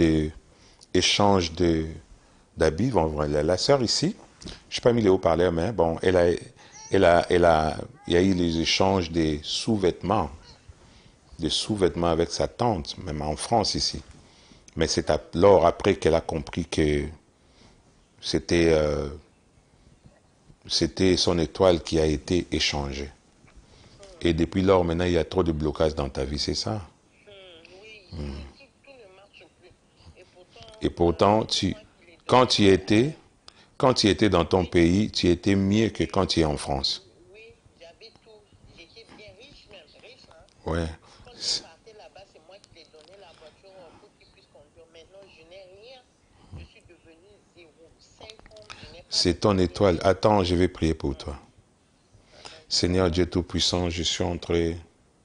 d'habits. Bon, la sœur ici, je n'ai pas mis les haut-parleurs, mais bon, il y a eu les échanges des sous-vêtements avec sa tante, même en France ici. Mais c'est alors après qu'elle a compris que c'était son étoile qui a été échangée. Et depuis lors, maintenant, il y a trop de blocages dans ta vie, c'est ça? Oui, tout ne marche plus. Et pourtant, quand tu étais dans ton pays, tu étais mieux que quand tu es en France. Oui, j'avais tout. J'étais bien riche même, riche. Hein. Ouais. Quand je partais là-bas, c'est moi qui les donnais la voiture pour qu'ils puissent conduire. Maintenant, je n'ai rien. Je suis devenu zéro. 5 ans, je n'ai pas. C'est ton étoile. Attends, je vais prier pour toi. Seigneur Dieu Tout-Puissant, je suis en train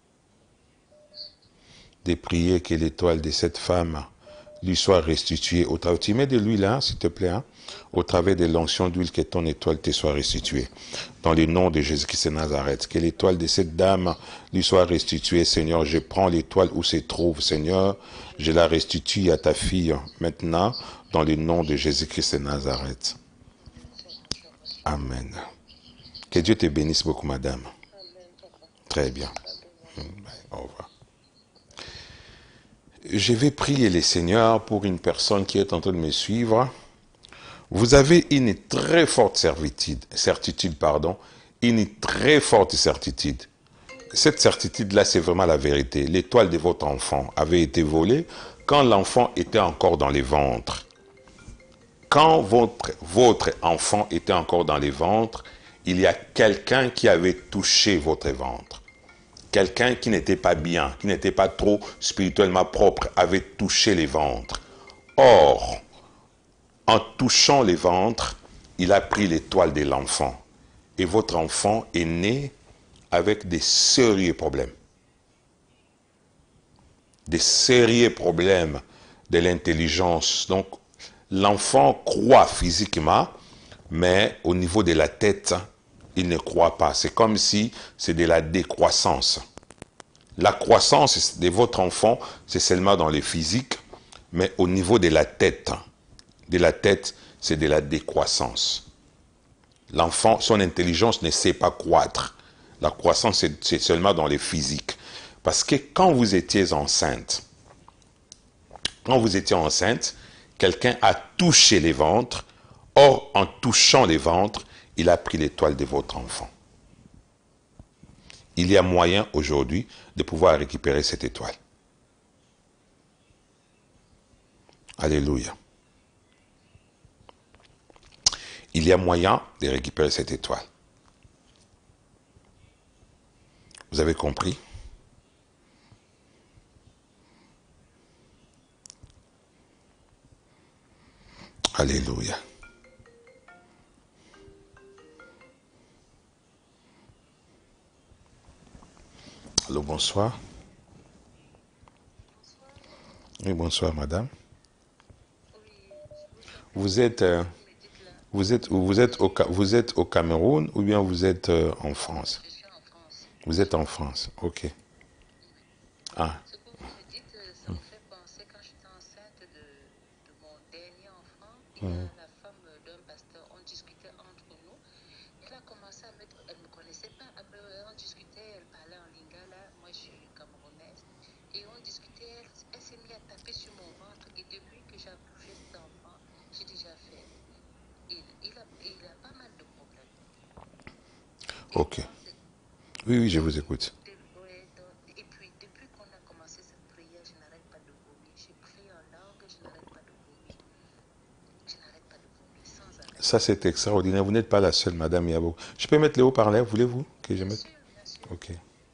de prier que l'étoile de cette femme lui soit restituée. Tu mets de l'huile là, s'il te plaît, hein? Au travers de l'onction d'huile, que ton étoile te soit restituée. Dans le nom de Jésus-Christ de Nazareth, que l'étoile de cette dame lui soit restituée, Seigneur. Je prends l'étoile où se trouve, Seigneur. Je la restitue à ta fille maintenant, dans le nom de Jésus-Christ de Nazareth. Amen. Que Dieu te bénisse beaucoup, madame. Très bien. Au revoir. Je vais prier le Seigneur pour une personne qui est en train de me suivre. Vous avez une très forte certitude, une très forte certitude. Cette certitude-là, c'est vraiment la vérité. L'étoile de votre enfant avait été volée quand l'enfant était encore dans les ventres. Quand votre enfant était encore dans les ventres, il y a quelqu'un qui avait touché votre ventre. Quelqu'un qui n'était pas bien, qui n'était pas trop spirituellement propre, avait touché les ventres. Or, en touchant les ventres, il a pris l'étoile de l'enfant. Et votre enfant est né avec des sérieux problèmes. Des sérieux problèmes de l'intelligence. Donc, l'enfant croit physiquement, mais au niveau de la tête, il ne croit pas. C'est comme si c'est de la décroissance. La croissance de votre enfant, c'est seulement dans le physique, mais au niveau de la tête, c'est de la décroissance. L'enfant, son intelligence ne sait pas croître. La croissance, c'est seulement dans le physique. Parce que quand vous étiez enceinte, quelqu'un a touché les ventres. Or, en touchant les ventres, il a pris l'étoile de votre enfant. Il y a moyen aujourd'hui de pouvoir récupérer cette étoile. Alléluia. Il y a moyen de récupérer cette étoile. Vous avez compris? Alléluia. Allô, bonsoir. Oui, bonsoir, madame. Vous êtes au Cameroun ou bien vous êtes en France? Je suis en France. Vous êtes en France, ok. Ah, Ce que vous me dites, ça me fait penser quand j'étais enceinte de mon dernier enfant. Et là, la femme d'un pasteur, on discutait entre nous. Elle a commencé à mettre, elle ne me connaissait pas. Après, on discutait, elle parlait en lingala. Moi, je suis camerounaise. Et on discutait, elle s'est mise à taper sur mon ventre. Et depuis que j'ai accouché cet enfant, j'ai déjà fait. Il a pas mal de problèmes. ok. Oui, je vous écoute. Et puis, depuis qu'on a commencé cette prière, je n'arrête pas de vomir. Je prie en langue, je n'arrête pas de vomir. Je n'arrête pas de vomir sans arrêt. Ça, c'est extraordinaire. Vous n'êtes pas la seule, madame Yabo. Je peux mettre les haut-parleurs, voulez-vous que je mette? Bien sûr. Ok.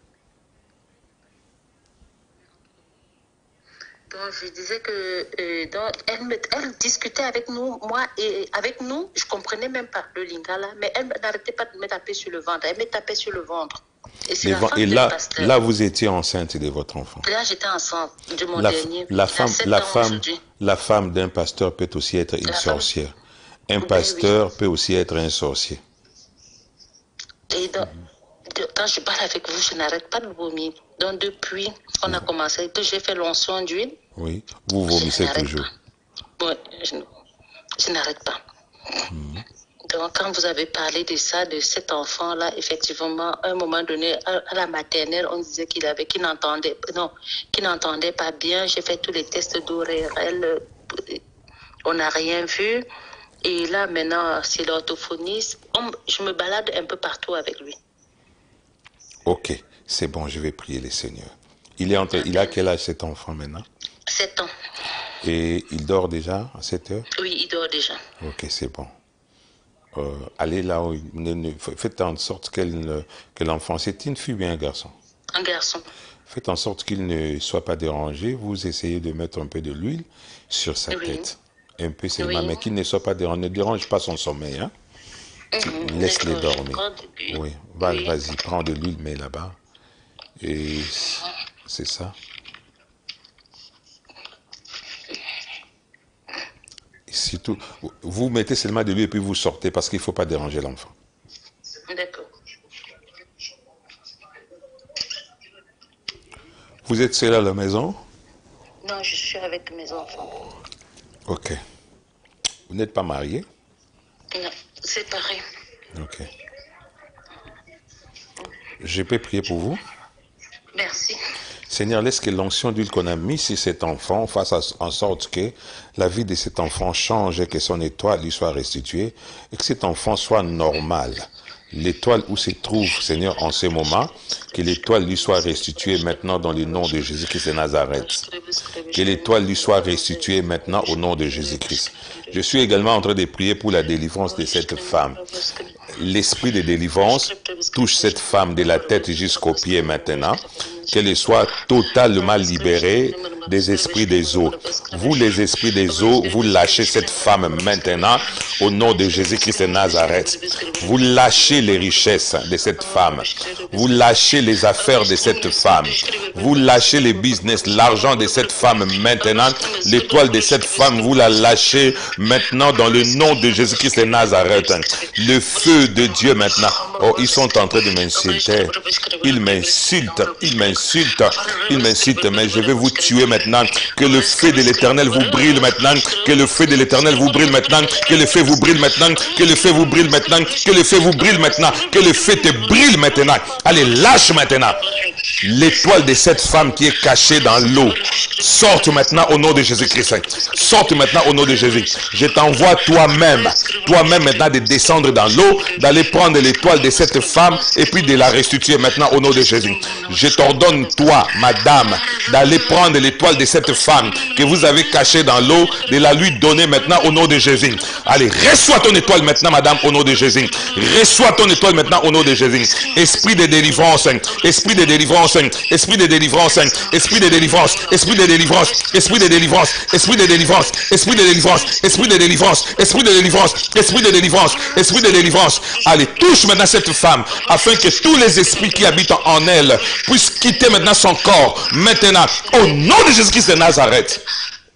Donc, je disais que donc, elle discutait avec nous, moi, et avec nous, je ne comprenais même pas le lingala, mais elle n'arrêtait pas de me taper sur le ventre. Elle me tapait sur le ventre. Et c'est la femme Et du là, pasteur. là, vous étiez enceinte de votre enfant. Là, j'étais enceinte de mon dernier. La Il a 7 ans aujourd'hui. femme d'un pasteur peut aussi être une La femme- sorcière. Un Ben pasteur peut aussi être un sorcier. Et quand je parle avec vous, je n'arrête pas de vomir. Donc, depuis qu'on a commencé, que j'ai fait l'onction d'huile, Oui, vous vomissez n'arrête toujours. ouais, je n'arrête pas. Donc, quand vous avez parlé de ça, de cet enfant-là, effectivement, à un moment donné, à la maternelle, on disait qu'il n'entendait pas bien. J'ai fait tous les tests d'ORL, on n'a rien vu. Et là, maintenant, c'est l'orthophoniste. Je me balade un peu partout avec lui. Ok, c'est bon, je vais prier le Seigneur. Il a quel âge cet enfant maintenant? 7 ans. Et il dort déjà à 7 heures? Oui, il dort déjà. Ok, c'est bon. Allez là où faites en sorte que l'enfant, c'est une fille ou bien un garçon? Un garçon. Faites en sorte qu'il ne soit pas dérangé. Vous essayez de mettre un peu de l'huile sur sa Oui. tête. Un peu seulement, Oui. mais qu'il ne soit pas dérangé. Ne dérange pas son sommeil. Hein? Laisse-les D'accord, je dormir. prends de l'huile. Oui, Oui. vas-y, prends de l'huile, mets là-bas. Et c'est ça. Et surtout, vous mettez seulement de l'huile et puis vous sortez parce qu'il ne faut pas déranger l'enfant. D'accord. Vous êtes seul à la maison? Non, je suis avec mes enfants. Ok. Vous n'êtes pas marié? Non, séparés. Ok. Je peux prier pour vous? Merci. Seigneur, laisse que l'onction d'huile qu'on a mis sur cet enfant fasse en sorte que la vie de cet enfant change et que son étoile lui soit restituée et que cet enfant soit normal. L'étoile où se trouve, Seigneur, en ce moment, que l'étoile lui soit restituée maintenant dans le nom de Jésus-Christ de Nazareth. Que l'étoile lui soit restituée maintenant au nom de Jésus-Christ. Je suis également en train de prier pour la délivrance de cette femme. l'esprit de délivrance touche cette femme de la tête jusqu'aux pieds maintenant, qu'elle soit totalement libérée des esprits des eaux. Vous, les esprits des eaux, vous lâchez cette femme maintenant au nom de Jésus-Christ de Nazareth. Vous lâchez les richesses de cette femme. Vous lâchez les affaires de cette femme. Vous lâchez les business, l'argent de cette femme maintenant. L'étoile de cette femme, vous la lâchez maintenant dans le nom de Jésus-Christ de Nazareth. Le feu de Dieu maintenant. Oh, ils sont en train de m'insulter. Ils m'insultent, ils m'insultent, ils m'insultent, mais je vais vous tuer maintenant. Que le feu de l'Éternel vous brûle maintenant. Que le feu de l'Éternel vous brûle maintenant. Que le feu vous brûle maintenant. Que le feu vous brûle maintenant. Que le feu vous brûle maintenant. Que le feu te brûle maintenant. Allez, lâche maintenant. L'étoile de cette femme qui est cachée dans l'eau. Sorte maintenant au nom de Jésus-Christ. Sorte maintenant au nom de Jésus. Je t'envoie toi-même maintenant de descendre dans l'eau, d'aller prendre l'étoile de cette femme et puis de la restituer maintenant au nom de Jésus. Je t'ordonne, toi, madame, d'aller prendre l'étoile de cette femme que vous avez cachée dans l'eau, de la lui donner maintenant au nom de Jésus. Allez, reçois ton étoile maintenant, madame, au nom de Jésus. Reçois ton étoile maintenant au nom de Jésus. Esprit de délivrance, esprit de délivrance, esprit de délivrance, esprit de délivrance, esprit de délivrance, esprit de délivrance, esprit de délivrance, esprit de délivrance, esprit de délivrance, esprit de délivrance, esprit de délivrance, esprit de délivrance. Allez, touche maintenant cette femme afin que tous les esprits qui habitent en elle puissent quitter maintenant son corps maintenant au nom de Jésus-Christ de Nazareth.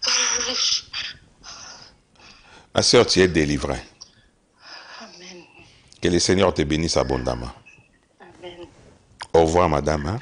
Ma soeur, tu es délivrée. Amen. Que le Seigneur te bénisse abondamment. Amen. Au revoir, madame. Hein?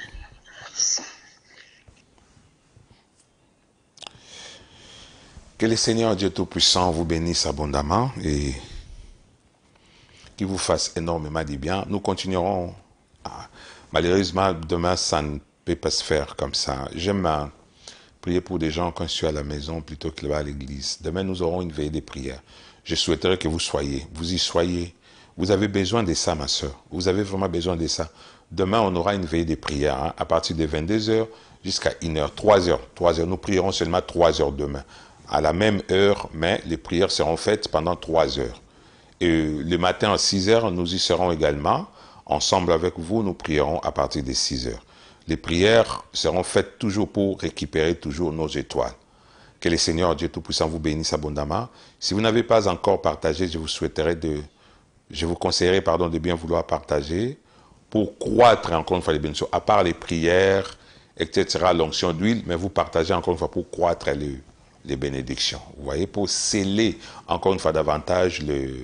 Que le Seigneur Dieu Tout-Puissant vous bénisse abondamment et qu'il vous fasse énormément de bien. Nous continuerons. Malheureusement, demain, ça ne peut pas se faire comme ça. J'aime prier pour des gens quand je suis à la maison plutôt que là à l'église. Demain, nous aurons une veillée de prière. Je souhaiterais que vous y soyez. Vous avez besoin de ça, ma soeur. Vous avez vraiment besoin de ça. Demain, on aura une veillée de prière hein, à partir de 22h jusqu'à 1h, 3h. 3h. Nous prierons seulement 3h demain. À la même heure, mais les prières seront faites pendant 3 heures. Et le matin à 6 heures, nous y serons également. Ensemble avec vous, nous prierons à partir de 6 heures. Les prières seront faites toujours pour récupérer toujours nos étoiles. Que le Seigneur Dieu Tout-Puissant vous bénisse abondamment. Si vous n'avez pas encore partagé, je vous conseillerais de bien vouloir partager pour croître encore une fois les bénédictions. À part les prières, etc., l'onction d'huile, mais vous partagez encore une fois pour croître les bénédictions. Vous voyez, pour sceller encore une fois davantage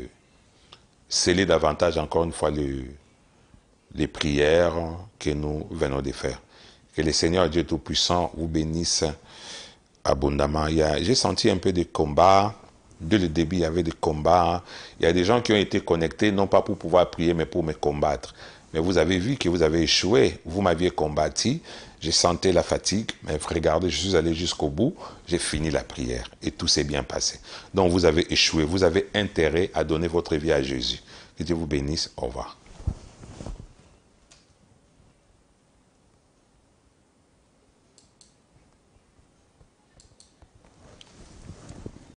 encore une fois les prières que nous venons de faire. Que le Seigneur Dieu Tout-Puissant vous bénisse abondamment. J'ai senti un peu de combat. Dès le début, il y avait des combats. Il y a des gens qui ont été connectés, non pas pour pouvoir prier, mais pour me combattre. Mais vous avez vu que vous avez échoué. Vous m'aviez combattu. J'ai senti la fatigue. Mais regardez, je suis allé jusqu'au bout. J'ai fini la prière. Et tout s'est bien passé. Donc, vous avez échoué. Vous avez intérêt à donner votre vie à Jésus. Que Dieu vous bénisse. Au revoir.